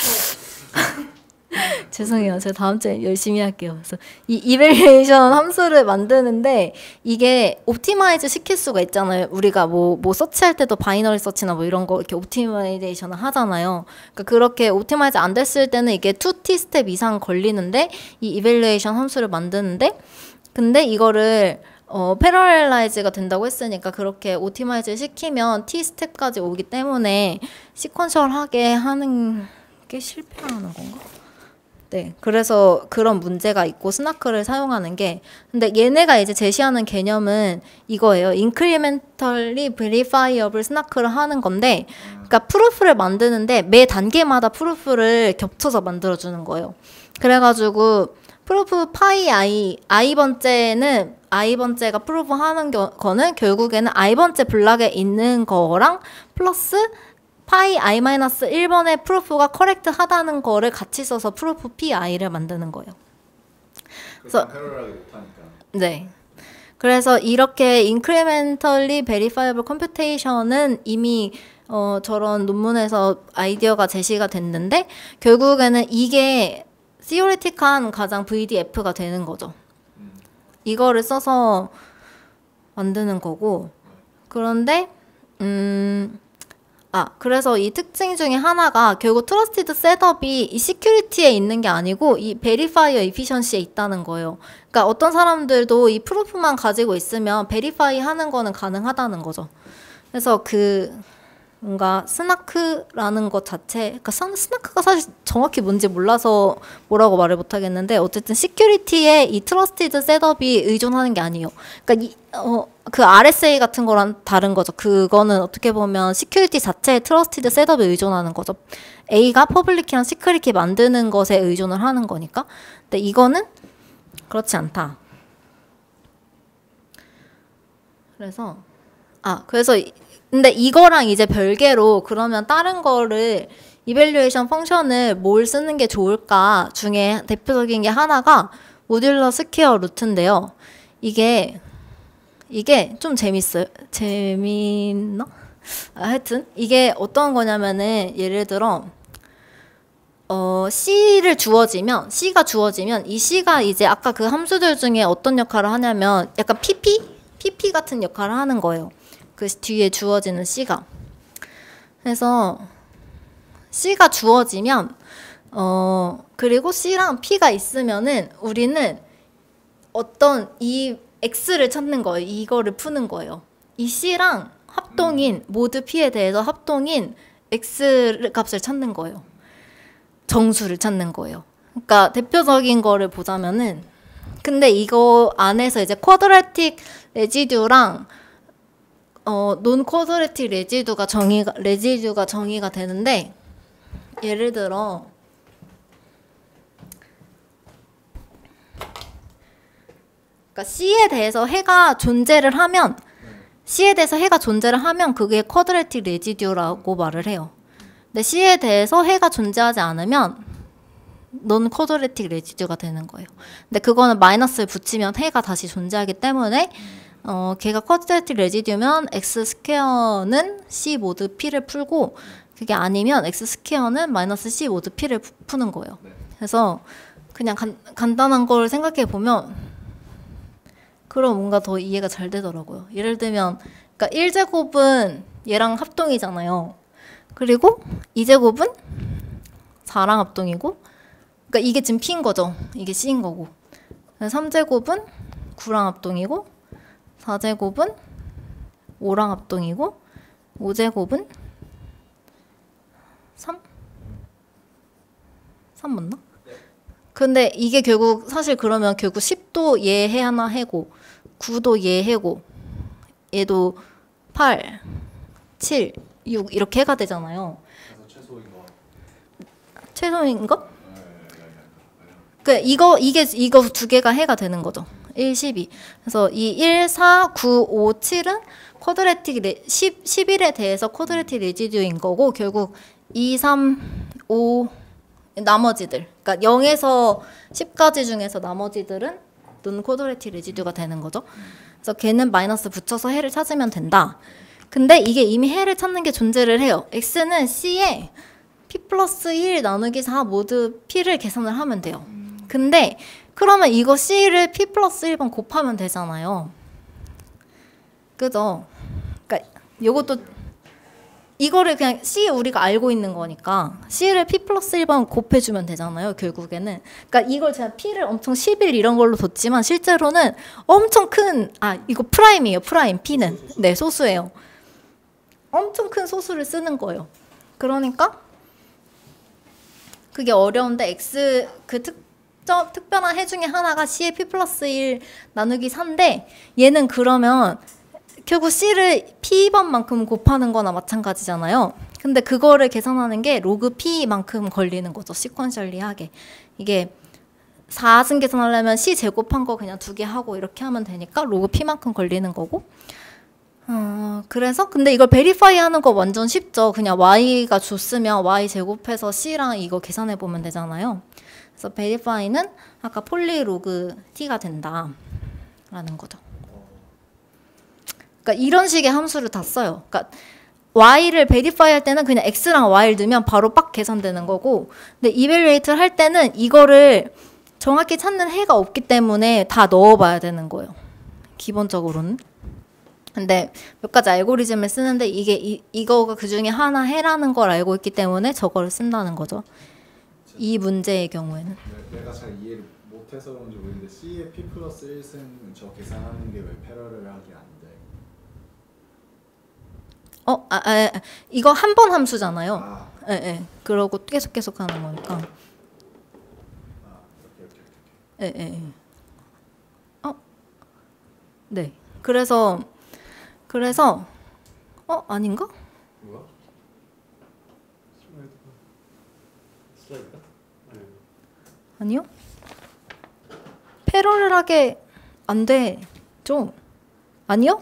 죄송해요. 제가 다음 주에 열심히 할게요. 그래서 이 이밸류에이션 함수를 만드는데 이게 옵티마이즈 시킬 수가 있잖아요. 우리가 뭐, 뭐 서치할 때도 바이너리 서치나 뭐 이런 거 이렇게 옵티마이제이션을 하잖아요. 그러니까 그렇게 옵티마이즈 안 됐을 때는 이게 투 티 스텝 이상 걸리는데 이 이밸류에이션 함수를 만드는데 근데 이거를 어, 패러렐라이즈가 된다고 했으니까 그렇게 옵티마이즈 시키면 T 스텝까지 오기 때문에 시퀀셜하게 하는 게 실패하는 건가? 네, 그래서 그런 문제가 있고 스나크를 사용하는 게 근데 얘네가 이제 제시하는 개념은 이거예요. incrementally verifiable 스나크를 하는 건데 그러니까 프루프를 만드는데 매 단계마다 프루프를 겹쳐서 만들어주는 거예요. 그래가지고 프루프 파이 i i번째는 i번째가 프루프 하는 거, 거는 결국에는 i번째 블락에 있는 거랑 플러스 파이 i 마이너스 일 번의 프루프가 커렉트 하다는 거를 같이 써서 프루프 pi를 만드는 거예요. 그래서 패러렐하게 못하니까. 네. 그래서 이렇게 incrementally verifiable computation은 이미 어, 저런 논문에서 아이디어가 제시가 됐는데 결국에는 이게 theoretic한 가장 브이디에프가 되는 거죠. 이거를 써서 만드는 거고 그런데 음, 아 그래서 이 특징 중에 하나가 결국 트러스티드 셋업이 이 시큐리티에 있는 게 아니고 이 베리파이어 이피션시에 있다는 거예요. 그러니까 어떤 사람들도 이 프루프만 가지고 있으면 베리파이 하는 거는 가능하다는 거죠. 그래서 그 뭔가 스나크라는 것 자체, 그러니까 스나크가 사실 정확히 뭔지 몰라서 뭐라고 말을 못 하겠는데 어쨌든 시큐리티에 이 트러스티드 셋업이 의존하는 게 아니에요. 그러니까 이, 어, 그 알에스에이 같은 거랑 다른 거죠. 그거는 어떻게 보면 시큐리티 자체에 트러스티드 셋업에 의존하는 거죠. A가 퍼블릭키랑 시크릿키 만드는 것에 의존을 하는 거니까. 근데 이거는 그렇지 않다. 그래서 아 그래서 근데 이거랑 이제 별개로 그러면 다른 거를 이밸류에이션 펑션을 뭘 쓰는 게 좋을까 중에 대표적인 게 하나가 모듈러 스퀘어 루트인데요. 이게 이게 좀 재밌어요. 재밌나? 아, 하여튼 이게 어떤 거냐면은 예를 들어 어, C를 주어지면 C가 주어지면 이 C가 이제 아까 그 함수들 중에 어떤 역할을 하냐면 약간 피피? 피피 같은 역할을 하는 거예요. 그 뒤에 주어지는 C가. 그래서 C가 주어지면 어 그리고 C랑 P가 있으면은 우리는 어떤 이 X를 찾는 거예요. 이거를 푸는 거예요. 이 C랑 합동인 모드 P에 대해서 합동인 X 값을 찾는 거예요. 정수를 찾는 거예요. 그러니까 대표적인 거를 보자면은 근데 이거 안에서 이제 쿼드라틱 레지듀랑 어, 논 쿼드라틱 레지듀가 정의가 레지듀가 정의가 되는데 예를 들어 그러니까 C에 대해서 해가 존재를 하면 C에 대해서 해가 존재를 하면 그게 쿼드라틱 레지듀라고 말을 해요. 근데 C에 대해서 해가 존재하지 않으면 논 쿼드라틱 레지듀가 되는 거예요. 근데 그거는 마이너스를 붙이면 해가 다시 존재하기 때문에 어, 걔가 쿼드라틱 레지듀면 X 스퀘어는 C 모드 P를 풀고 그게 아니면 X 스퀘어는 마이너스 C 모드 P를 푸, 푸는 거예요. 그래서 그냥 간, 간단한 걸 생각해 보면 그럼 뭔가 더 이해가 잘 되더라고요. 예를 들면 그러니까 일 제곱은 얘랑 합동이잖아요. 그리고 이 제곱은 사랑 합동이고 그러니까 이게 지금 P인 거죠. 이게 C인 거고. 삼 제곱은 구랑 합동이고 사 제곱은 오랑 합동이고 오 제곱은 삼? 삼 맞나? 근데 이게 결국 사실 그러면 결국 십도 얘 해 하나 해고 구도 얘 해고 얘도 팔, 칠, 육 이렇게 해가 되잖아요. 그래서 최소인 거. 최소인 거? 그 이거 이게 이거 두 개가 해가 되는 거죠. 일, 십이. 그래서 이 일, 사, 구, 오, 칠은 쿼드라틱 레, 십, 십일에 대해서 쿼드라틱 레지듀인 거고 결국 이, 삼, 오 나머지들. 그러니까 영에서 십까지 중에서 나머지들은 논 쿼드라틱 레지듀가 되는 거죠. 그래서 걔는 마이너스 붙여서 해를 찾으면 된다. 근데 이게 이미 해를 찾는 게 존재를 해요. X는 C에 P 플러스 일 나누기 사 모두 P를 계산을 하면 돼요. 근데 그러면 이거 C를 P 플러스 일 번 곱하면 되잖아요. 그죠? 그러니까 이것도 이거를 그냥 C 우리가 알고 있는 거니까 C를 P 플러스 일 번 곱해주면 되잖아요. 결국에는. 그러니까 이걸 제가 P를 엄청 십일 이런 걸로 뒀지만 실제로는 엄청 큰 아 이거 프라임이에요. 프라임 P는. 네 소수예요. 엄청 큰 소수를 쓰는 거예요. 그러니까 그게 어려운데 X 그 특정 특별한 해 중에 하나가 C의 P 플러스 일 나누기 사인데 얘는 그러면 결국 C를 P번만큼 곱하는 거나 마찬가지잖아요. 근데 그거를 계산하는 게 로그 P만큼 걸리는 거죠. 시퀀셜리하게. 이게 사승 계산하려면 C 제곱한 거 그냥 두 개 하고 이렇게 하면 되니까 로그 P만큼 걸리는 거고 어, 그래서 근데 이걸 베리파이 하는 거 완전 쉽죠. 그냥 Y가 줬으면 Y 제곱해서 C랑 이거 계산해 보면 되잖아요. 그래서 베리파이는 아까 폴리로그 T가 된다 라는 거죠. 그러니까 이런 식의 함수를 다 써요. 그러니까 y를 베리파이 할 때는 그냥 x랑 y를 넣으면 바로 빡 계산되는 거고 근데 이벨리에이트를 할 때는 이거를 정확히 찾는 해가 없기 때문에 다 넣어봐야 되는 거예요. 기본적으로는. 근데 몇 가지 알고리즘을 쓰는데 이게 이, 이거가 그중에 하나 해라는 걸 알고 있기 때문에 저거를 쓴다는 거죠. 이 문제의 경우에는. 내가 잘 이해를 못해서 그런지 모르겠는데 C의 P 플러스 일 승 저 계산하는 게 왜 패러를 하기 안 돼? 어, 아, 아, 아 이거 한 번 함수잖아요. 아. 예, 예. 그러고 계속 계속 하는 거니까. 아, 오케이, 오케이, 오케이. 예, 예. 어, 네. 그래서 그래서 어 아닌가? 뭐야? 슬라이드가 슬라이드가? 네. 아니요. 패러렐하게 안 돼. 좀 아니요?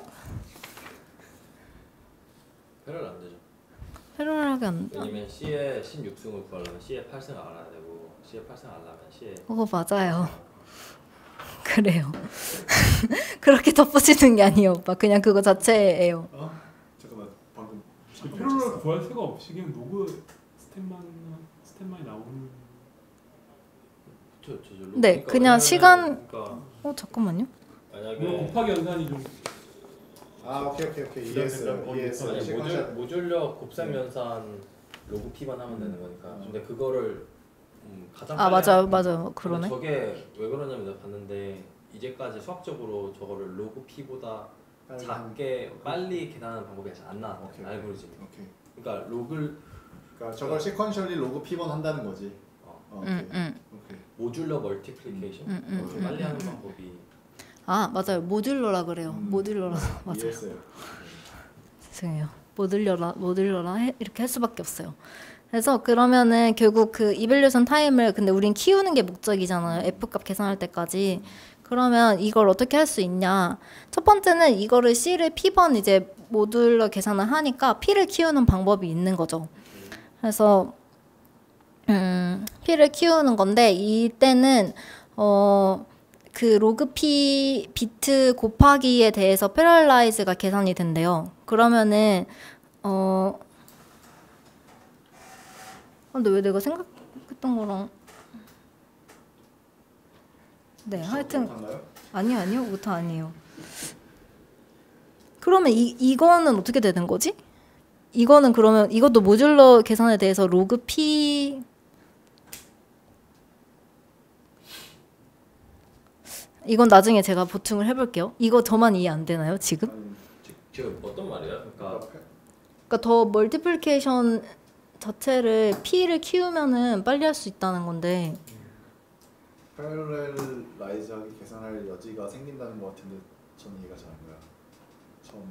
패러를 안 되죠. 패러렐하게 안. 왜냐면 C의 십육 승을 구하려면 C의 팔 승을 알아야 되고 C의 팔 승을 알려면 C의 어 맞아요. 그래요. 그렇게 덧붙이는 게 아니에요, 오빠. 그냥 그거 자체예요. 어? 잠깐만 방금 패러럴 구할 새가 없이 그냥 로그 스텝만 스텝만이 나오는 그쵸, 저, 저, 네, 그러니까 그냥 왜냐면은 시간- 그러니까 어 잠깐만요. 물론 만약에 곱하기 연산이 좀 아 오케이 오케이 오케이 부담된다, 이해했어요. 거기 이해했어요. 아니 모듈 시퀀셜- 모듈력 곱셈 연산 로그 P만 하면 되는 거니까. 음. 근데 그거를 음, 가장 아 빨리 맞아요, 하는 맞아요. 근데 그러네. 저게 왜 그러냐면 내가 봤는데 이제까지 수학적으로 저거를 로그 P보다 빨리 작게 빨리 계산하는 방법이 아직 안 나왔어요. 오케이. 알고리즘이. 오케이. 그러니까 로그를 그러니까 저걸 시퀀셜리 로그 P 번 한다는 거지. 어, 어, 오케이. 음, 음, 오케이. 모듈러 멀티플리케이션 음, 음, 그걸 음, 빨리 음, 하는 음. 방법이 아 맞아요. 모듈러라 그래요. 음. 모듈러라 맞아요. 이해했어요. 죄송해요. 모듈러라 모듈러라 해, 이렇게 할 수밖에 없어요. 그래서 그러면은 결국 그 이밸류에이션 타임을 근데 우린 키우는 게 목적이잖아요. F 값 계산할 때까지. 그러면 이걸 어떻게 할 수 있냐? 첫 번째는 이거를 C를 P번 이제 모듈러 계산을 하니까 P를 키우는 방법이 있는 거죠. 그래서 음, P를 키우는 건데 이때는 어, 그 로그 P 비트 곱하기에 대해서 패럴라이즈가 계산이 된대요. 그러면은 어 근데 왜 내가 생각했던 거랑 네 하여튼 한가요? 아니요 아니요 오타 아니에요. 그러면 이 이거는 어떻게 되는 거지? 이거는 그러면 이것도 모듈러 계산에 대해서 로그 P 이건 나중에 제가 보충을 해볼게요. 이거 저만 이해 안 되나요 지금? 아니, 지- 지금 어떤 말이야? 그러니까 그러니까 더 멀티플리케이션 자체를 P를 키우면은 빨리 할 수 있다는 건데 패럴렐라이즈하게 계산할 여지가 생긴다는 것 같은데 전 이해가 잘 안 가요. 처음.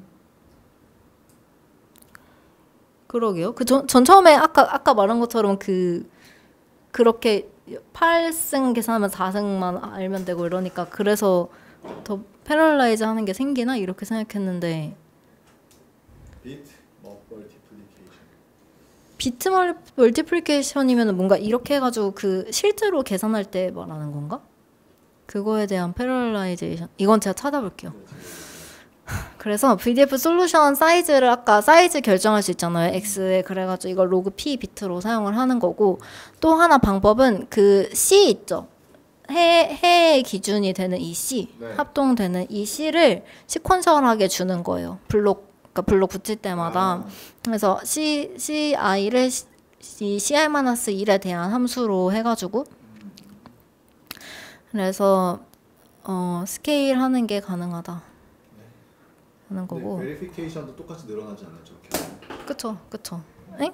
그러게요. 그 전 전 처음에 아까 아까 말한 것처럼 그 그렇게 팔 승 계산하면 사 승만 알면 되고 이러니까 그래서 더 패럴라이즈 하는 게 생기나 이렇게 생각했는데 bit multiplication. 비트 멀- 멀티플리케이션이면 뭔가 이렇게 해가지고 그 실제로 계산할 때 말하는 건가? 그거에 대한 패럴라이제이션 이건 제가 찾아볼게요. 그래서 피디에프 솔루션 사이즈를 아까 사이즈 결정할 수 있잖아요. X에 그래가지고 이걸 로그 P 비트로 사용을 하는 거고 또 하나 방법은 그 C 있죠. 해, 해의 기준이 되는 이 C 네. 합동되는 이 C를 시퀀셜하게 주는 거예요. 블록 그러니까 블록 붙일 때마다 아, 그래서 C, CI를 이 씨아이-일에 대한 함수로 해가지고 그래서 어, 스케일 하는 게 가능하다 하는 거고 네, 베리피케이션도 똑같이 늘어나지 않아요, 저렇게 하면? 그쵸 그쵸 엥?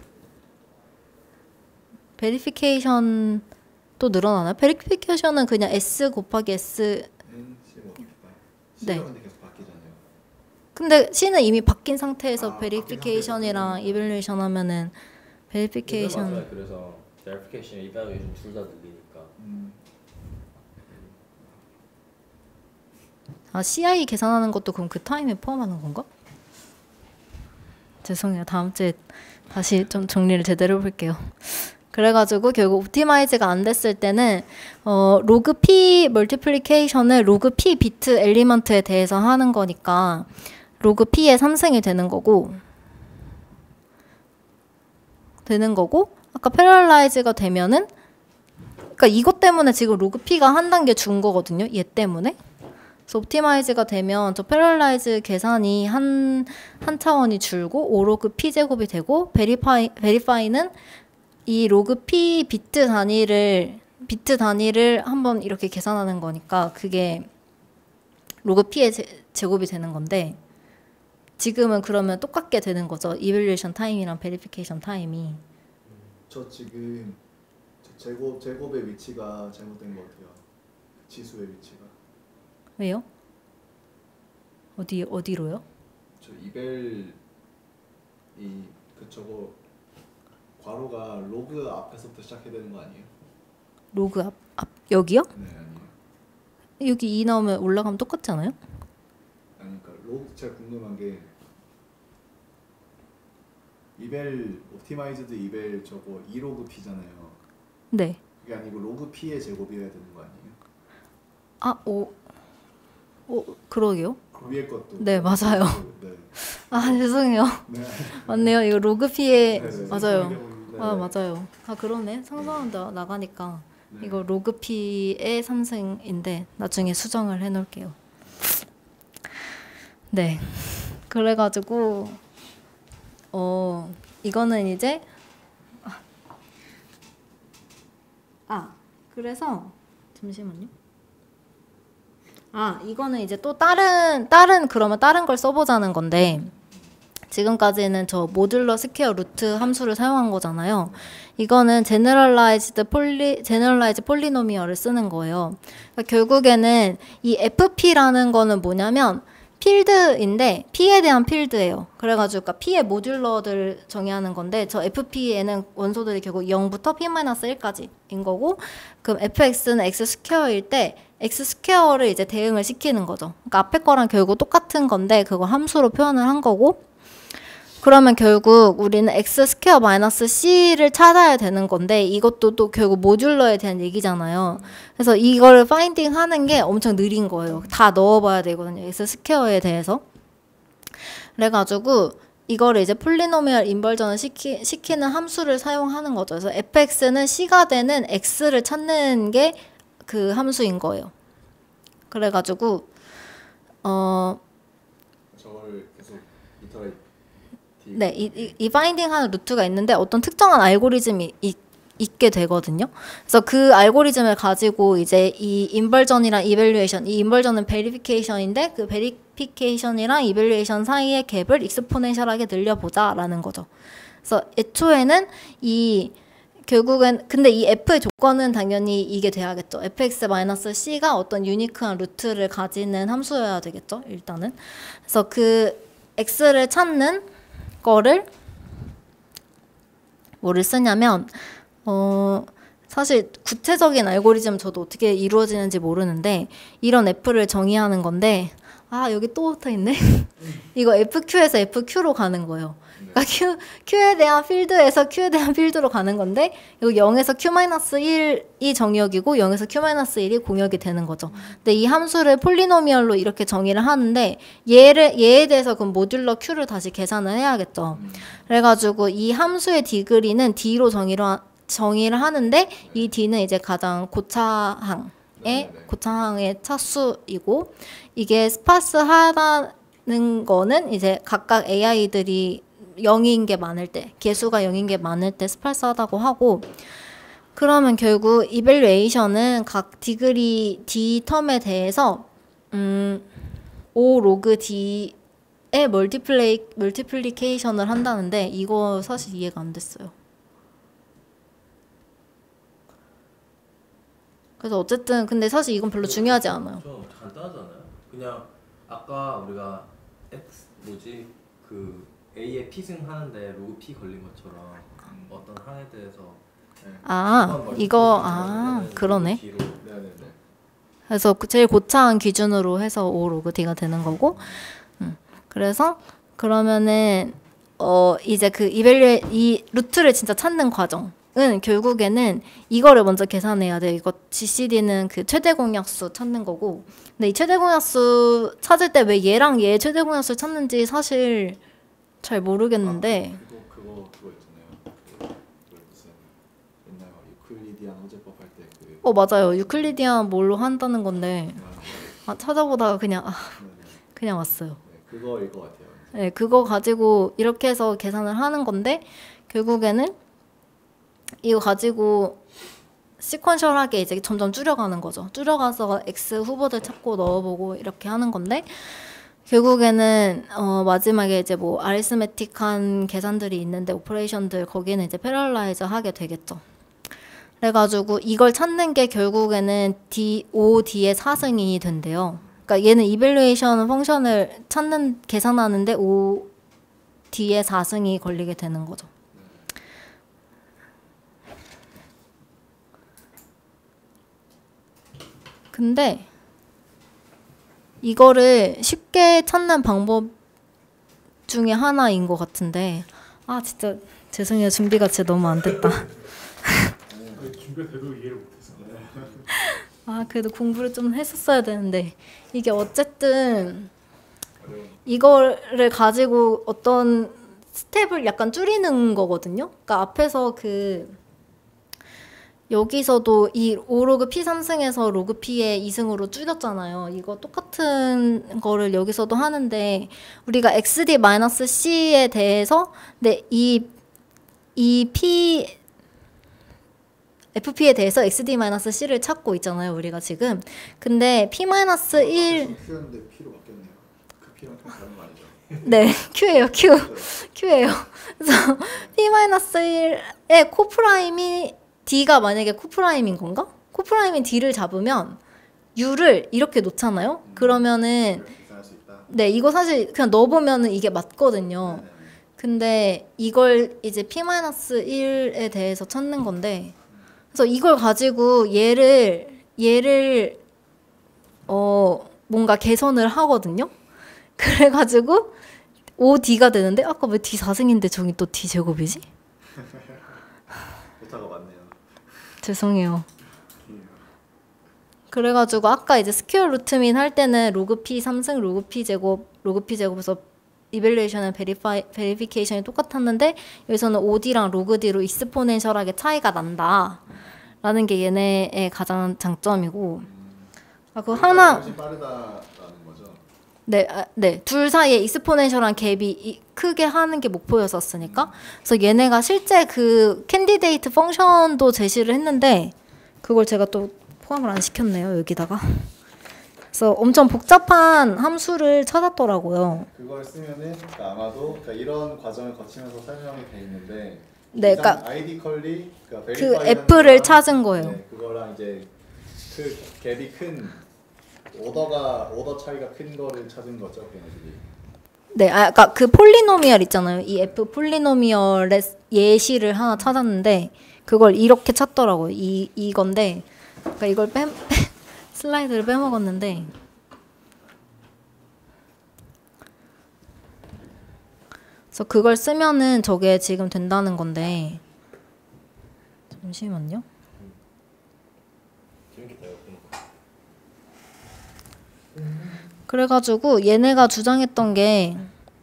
베리피케이션 또 늘어나나요? 베리피케이션은 그냥 S 곱하기 S N C 뭐 네. C가 근데 계속 바뀌잖아요. 근데 C는 이미 바뀐 상태에서 아, 베리피케이션이랑 바뀐 상태에서. 이밸루에이션 하면은 그게 베리피케이션 맞아요. 그래서 verification, evaluation 둘 다 늘리니까. 음. 아 씨아이 계산하는 것도 그럼 그 타임에 포함하는 건가? 죄송해요. 다음 주에 다시 좀 정리를 제대로 해볼게요. 그래가지고 결국 옵티마이즈가 안 됐을 때는 어, 로그 P 멀티플리케이션을 로그 P 비트 엘리먼트에 대해서 하는 거니까 로그 P의 삼 승이 되는 거고 되는 거고 아까 패럴라이즈가 되면은 그러니까 이것 때문에 지금 로그 P가 한 단계 준 거거든요. 얘 때문에. 그래서 옵티마이즈가 되면 저 패럴라이즈 계산이 한, 한 차원이 줄고 오 로그 P 제곱이 되고 베리파이, 베리파이는 이 로그 P 비트 단위를 비트 단위를 한번 이렇게 계산하는 거니까 그게 로그 P의 제, 제곱이 되는 건데 지금은 그러면 똑같게 되는 거죠. 이밸류에이션 타임이랑 베리피케이션 타임이. 저 지금 저 제곱 제곱의 위치가 잘못된 것 같아요. 지수의 위치가. 왜요? 어디 어디로요? 저 이벨 이그 저거 괄호가 로그 앞에서부터 시작해야 되는 거 아니에요? 로그 앞, 앞 여기요? 네 아니에요. 여기 이 나오면 올라가면 똑같지 않아요? 아니 그러니까 로그 제가 궁금한 게 이벨 옵티마이즈드 이벨 저거 이 로그 P잖아요. 네. 그게 아니고 로그 P의 제곱이어야 되는 거 아니에요? 아, 오, 오 그러게요. 그 위에 것도. 네, 맞아요. 네. 아 죄송해요. 네. 맞네요. 이거 로그 P에 네, 네. 맞아요. 네, 아 네. 맞아요. 아 그러네. 상상한다 나가니까 네. 이거 로그 P의 삼승인데 나중에 수정을 해놓을게요. 네, 그래가지고 어 이거는 이제 아, 아 그래서 잠시만요. 아 이거는 이제 또 다른 다른 그러면 다른 걸 써보자는 건데 지금까지는 저 모듈러 스퀘어 루트 함수를 사용한 거잖아요. 이거는 제너럴라이즈드 폴리 제너럴라이즈 폴리노미얼을 쓰는 거예요. 그러니까 결국에는 이 에프피라는 거는 뭐냐면 필드인데 P에 대한 필드예요. 그래가지고 그러니까 P의 모듈러들 정의하는 건데 저 에프피에는 원소들이 결국 영부터 P-일까지인 거고 그럼 에프엑스는 X 스퀘어일 때 X 스퀘어를 이제 대응을 시키는 거죠. 그러니까 앞에 거랑 결국 똑같은 건데 그거 함수로 표현을 한 거고 그러면 결국 우리는 X 스퀘어 마이너스 C를 찾아야 되는 건데 이것도 또 결국 모듈러에 대한 얘기잖아요. 그래서 이걸 파인딩 하는 게 엄청 느린 거예요. 다 넣어봐야 되거든요. X 스퀘어에 대해서. 그래가지고 이거를 이제 폴리노미얼 인버전을 시키, 시키는 함수를 사용하는 거죠. 그래서 에프엑스는 C가 되는 X를 찾는 게 그 함수인 거예요. 그래가지고 어 저거를 계속 이터레이트. 네, 이, 이, 이 파인딩 하는 루트가 있는데 어떤 특정한 알고리즘이 있, 있게 되거든요. 그래서 그 알고리즘을 가지고 이제 이 인버전이랑 이밸류에이션, 이 인버전은 베리피케이션인데 그 베리피케이션이랑 이밸류에이션 사이의 갭을 익스포넨셜하게 늘려보자라는 거죠. 그래서 애초에는 이 결국엔 근데 이 f의 조건은 당연히 이게 돼야겠죠. fx-c가 어떤 유니크한 루트를 가지는 함수여야 되겠죠. 일단은. 그래서 그 x를 찾는 거를 뭐를 쓰냐면 어 사실 구체적인 알고리즘 저도 어떻게 이루어지는지 모르는데 이런 f를 정의하는 건데 아 여기 또 붙어있네. 이거 에프큐에서 에프큐로 가는 거예요. 그러니까 Q, Q에 대한 필드에서 Q에 대한 필드로 가는 건데 여기 영에서 Q-일이 정의역이고 영에서 Q-일이 공역이 되는 거죠. 근데 이 함수를 폴리노미얼로 이렇게 정의를 하는데 얘를, 얘에 대해서 그럼 모듈러 Q를 다시 계산을 해야겠죠. 그래가지고 이 함수의 디그리는 D로 정의를, 정의를 하는데 이 D는 이제 가장 고차항 의 고차항의 차수이고 이게 스파스하다는 거는 이제 각각 에이아이들이 영인 게 많을 때 개수가 영인 게 많을 때 스파스하다고 하고 그러면 결국 이밸류에이션은 각 디그리 D 텀에 대해서 음, O 로그 D의 멀티플레이, 멀티플리케이션을 한다는데 이거 사실 이해가 안 됐어요. 그래서 어쨌든 근데 사실 이건 별로 중요하지 않아요. 좀 간단하잖아요. 그냥 아까 우리가 X 뭐지 그 A에 P승 하는데 로그 P 걸린 것처럼 어떤 항에 대해서 아 이거 아 그러네. 네네네. 그래서 제일 고차한 기준으로 해서 O 로그 D가 되는 거고 음. 그래서 그러면은 어 이제 그 이밸류에 이 루트를 진짜 찾는 과정 은 결국에는 이거를 먼저 계산해야 돼요. 이거 지씨디는 그 최대 공약수 찾는 거고 근데 이 최대 공약수 찾을 때 왜 얘랑 얘 최대 공약수 찾는지 사실 잘 모르겠는데 아, 그거 그거 그거 있잖아요. 그, 그 무슨 옛날 유클리디안 호재법 할 때 그. 어 맞아요. 유클리디안 뭘로 한다는 건데 아, 찾아보다가 그냥 아, 그냥 왔어요. 네, 그거일 것 같아요. 네, 그거 가지고 이렇게 해서 계산을 하는 건데 결국에는 이거 가지고 시퀀셜하게 이제 점점 줄여가는 거죠. 줄여가서 X 후보들 찾고 넣어보고 이렇게 하는 건데 결국에는 어 마지막에 이제 뭐 아리스메틱한 계산들이 있는데 오퍼레이션들 거기는 이제 패럴라이즈 하게 되겠죠. 그래가지고 이걸 찾는 게 결국에는 D, 오 D의 사승이 된대요. 그러니까 얘는 이밸류에이션 펑션을 찾는 계산하는데 오 D의 사승이 걸리게 되는 거죠. 근데 이거를 쉽게 찾는 방법 중에 하나인 것 같은데 아 진짜 죄송해요. 준비가 진짜 너무 안 됐다. 준비가 돼도 이해를 못했어. 아 그래도 공부를 좀 했었어야 되는데 이게 어쨌든 이거를 가지고 어떤 스텝을 약간 줄이는 거거든요. 그러니까 앞에서 그 여기서도 이 오 로그 P 삼 승에서 로그 P의 이 승으로 줄였잖아요. 이거 똑같은 거를 여기서도 하는데 우리가 엑스디-C에 대해서 네, 이, 이 P 에프피에 대해서 엑스디-C를 찾고 있잖아요. 우리가 지금. 근근데 P-일 Q였는데 P로 바뀌었네요. 그 P랑 P 다른 거 아니죠? 네, Q예요. Q. Q예요. 그래서 P-일의 코프라임이 D가 만약에 코프라임인 건가? 코프라임인 D를 잡으면 U를 이렇게 놓잖아요. 그러면은 계산할 수 있다. 네, 이거 사실 그냥 넣어보면은 이게 맞거든요. 네네. 근데 이걸 이제 P-일에 대해서 찾는 건데 그래서 이걸 가지고 얘를 얘를 어 뭔가 개선을 하거든요. 그래가지고 오 디가 되는데 아까 왜 디 사 승인데 저기 또 D 제곱이지? 오타가 맞네요. 죄송해요. 그래가지고 아까 이제 스퀘어 루트민 할 때는 로그 P 삼 승, 로그 P 제곱, 로그 P 제곱에서 이밸류에이션은 베리파이, 베리피케이션이 똑같았는데 여기서는 오 디랑 로그 D로 익스포넨셜하게 차이가 난다 라는 게 얘네의 가장 장점이고 아, 그 하나 훨씬 빠르다라는 거죠. 네, 아, 네. 둘 사이에 익스포넨셜한 갭이 이, 크게 하는 게 목표였었으니까. 그래서 얘네가 실제 그 캔디데이트 펑션도 제시를 했는데 그걸 제가 또 포함을 안 시켰네요, 여기다가. 그래서 엄청 복잡한 함수를 찾았더라고요. 그걸 쓰면은 그러니까 아마도 그러니까 이런 과정을 거치면서 설명이 돼 있는데 네, 이상 그러니까 아이디 컬리 그러니까 그 verify F를 하는 찾은 거예요. 네, 그거랑 이제 그 갭이 큰 오더가 오더 차이가 큰 거를 찾은 거죠, 걔네들이. 네, 아, 그러니까 그 폴리노미얼 있잖아요. 이 F 폴리노미얼의 예시를 하나 찾았는데 그걸 이렇게 찾더라고요. 이 이건데, 그러니까 이걸 빼, 빼 슬라이드를 빼먹었는데. 그래서 그걸 쓰면은 저게 지금 된다는 건데. 잠시만요. 그래가지고 얘네가 주장했던 게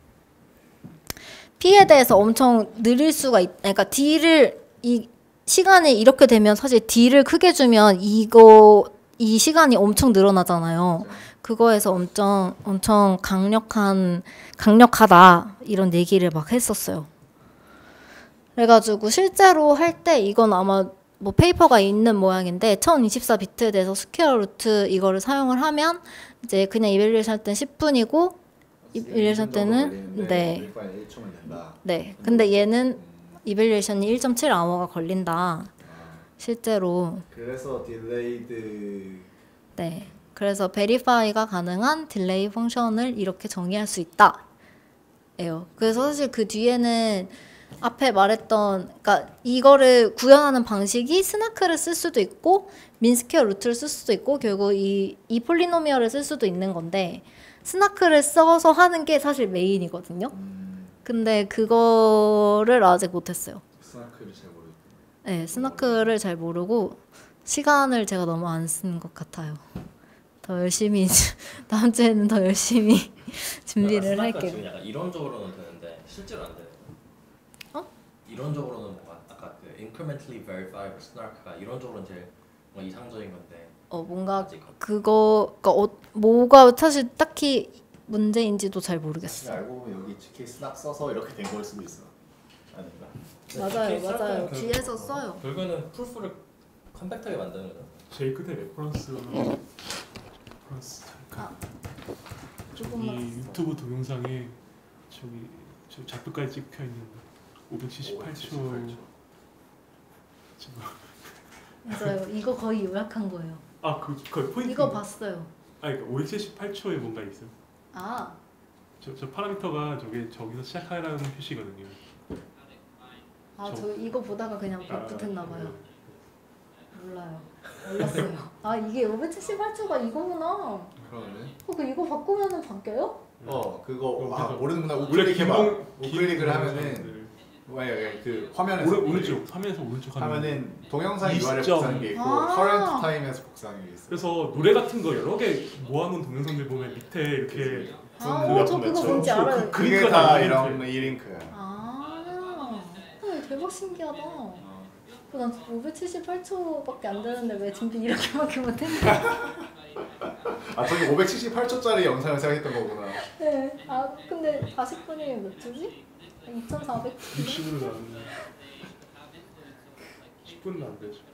P에 대해서 엄청 느릴 수가 있, 그러니까 D를 이 시간이 이렇게 되면 사실 D를 크게 주면 이거 이 시간이 엄청 늘어나잖아요. 그거에서 엄청 엄청 강력한 강력하다 이런 얘기를 막 했었어요. 그래가지고 실제로 할 때 이건 아마 뭐 페이퍼가 있는 모양인데 천이십사 비트에 대해서 스퀘어 루트 이거를 사용을 하면 이제 그냥 이밸류에이션 할 때는 십 분이고 이밸류에이션 할 때는 네. 일 초면 된다. 네. 근데 얘는 이밸류에이션이 일 점 칠 아워가 걸린다. 실제로. 그래서 딜레이드 네. 그래서 베리파이가 가능한 딜레이 펑션을 이렇게 정의할 수 있다. 예요. 그래서 사실 그 뒤에는 앞에 말했던, 그러니까 이거를 구현하는 방식이 스나크를 쓸 수도 있고 민스퀘어 루트를 쓸 수도 있고 결국 이, 이 폴리노미얼을 쓸 수도 있는 건데 스나크를 써서 하는 게 사실 메인이거든요. 음, 근데 그거를 아직 못했어요. 스나크를 잘 모르겠어요. 네, 스나크를 잘 모르고 시간을 제가 너무 안 쓴 것 같아요. 더 열심히 다음 주에는 더 열심히 준비를 할게요. 지금 약간 이론적으로는 되는데 실제로 안 되네요. 어? 이론적으로는 뭔가 아까 그 incrementally verifiable snark가 이론적으로는 제일 뭔가 이상적인 건데. 어 뭔가 아직 그거 그러니까 어, 뭐가 사실 딱히 문제인지도 잘 모르겠어요. 알고 보면 여기 지키 스낙 써서 이렇게 된 걸 수도 있어. 아닌가? 맞아요, 그 맞아요. 그- 뒤에서 써요. 결국에는 프루프를 컴팩트하게 만드는 거죠. 제일 끝에 레퍼런스 레퍼런스 아, 이 조금만 유튜브 동영상에 저기 저 좌표까지 찍혀 있는 오백칠십팔 초 지금 맞아요. 이거 거의 요약한 거예요. 아그 그 포인트 이거 봤어요. 아 그러니까 오백칠십팔 초에 뭔가 있어요. 아, 저, 저 파라미터가 저게 저기서 시작하라는 표시거든요. 아, 저- 저 이거 보다가 그냥 아, 버튼 봐요. 몰라요. 몰랐어요. 아, 이게 오백칠십팔 초가 이거구나. 그러면은 어, 그 이거 바꾸면은 바뀌어요? 어 그거 어, 아 그거. 모르는구나. 원래 우클릭 해봐. 기본- 우클릭을 기본 하면은 동영상들. 왜 그 화면에서 오른, 우클릭 오른쪽 화면에서 오른쪽 하면 하면은 동영상 유알엘 이십 점. 복사하는 게 있고 아. 커런트 타임에서 복사하는 게 있어. 그래서 노래 같은 거 여러 개 모아놓은 동영상들 보면 밑에 이렇게 아, 그 어, 저 그거 뭔지 그- 알아요. 그- 그게 그러니까 다 이 이런 링크. 이 링크야. 아, 헐, 대박 신기하다. 어. 난 오백칠십팔 초밖에 안 되는데 왜 준비 이렇게밖에 못했냐? 아 저기 오백칠십팔 초짜리 영상을 생각했던 거구나. 네. 아 근데 사십 분이면 몇 초지? 이천사백 초? 육십으로 나왔는데 십 분은 안 되죠.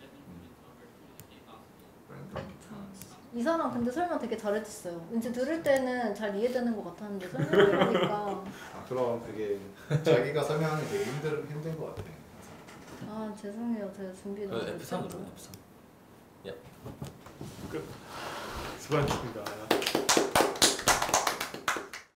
이 사람 근데 설명 되게 잘해줬어요. 왠지 들을 때는 잘 이해되는 것 같았는데 설명해보니까 아 그럼 그게 자기가 설명하는 게 되게 힘들 힘든 것 같아. 아 죄송해요. 제가 준비를 어, 못해서. 에프 삼으로 에프 삼. 끝. 수고하셨습니다.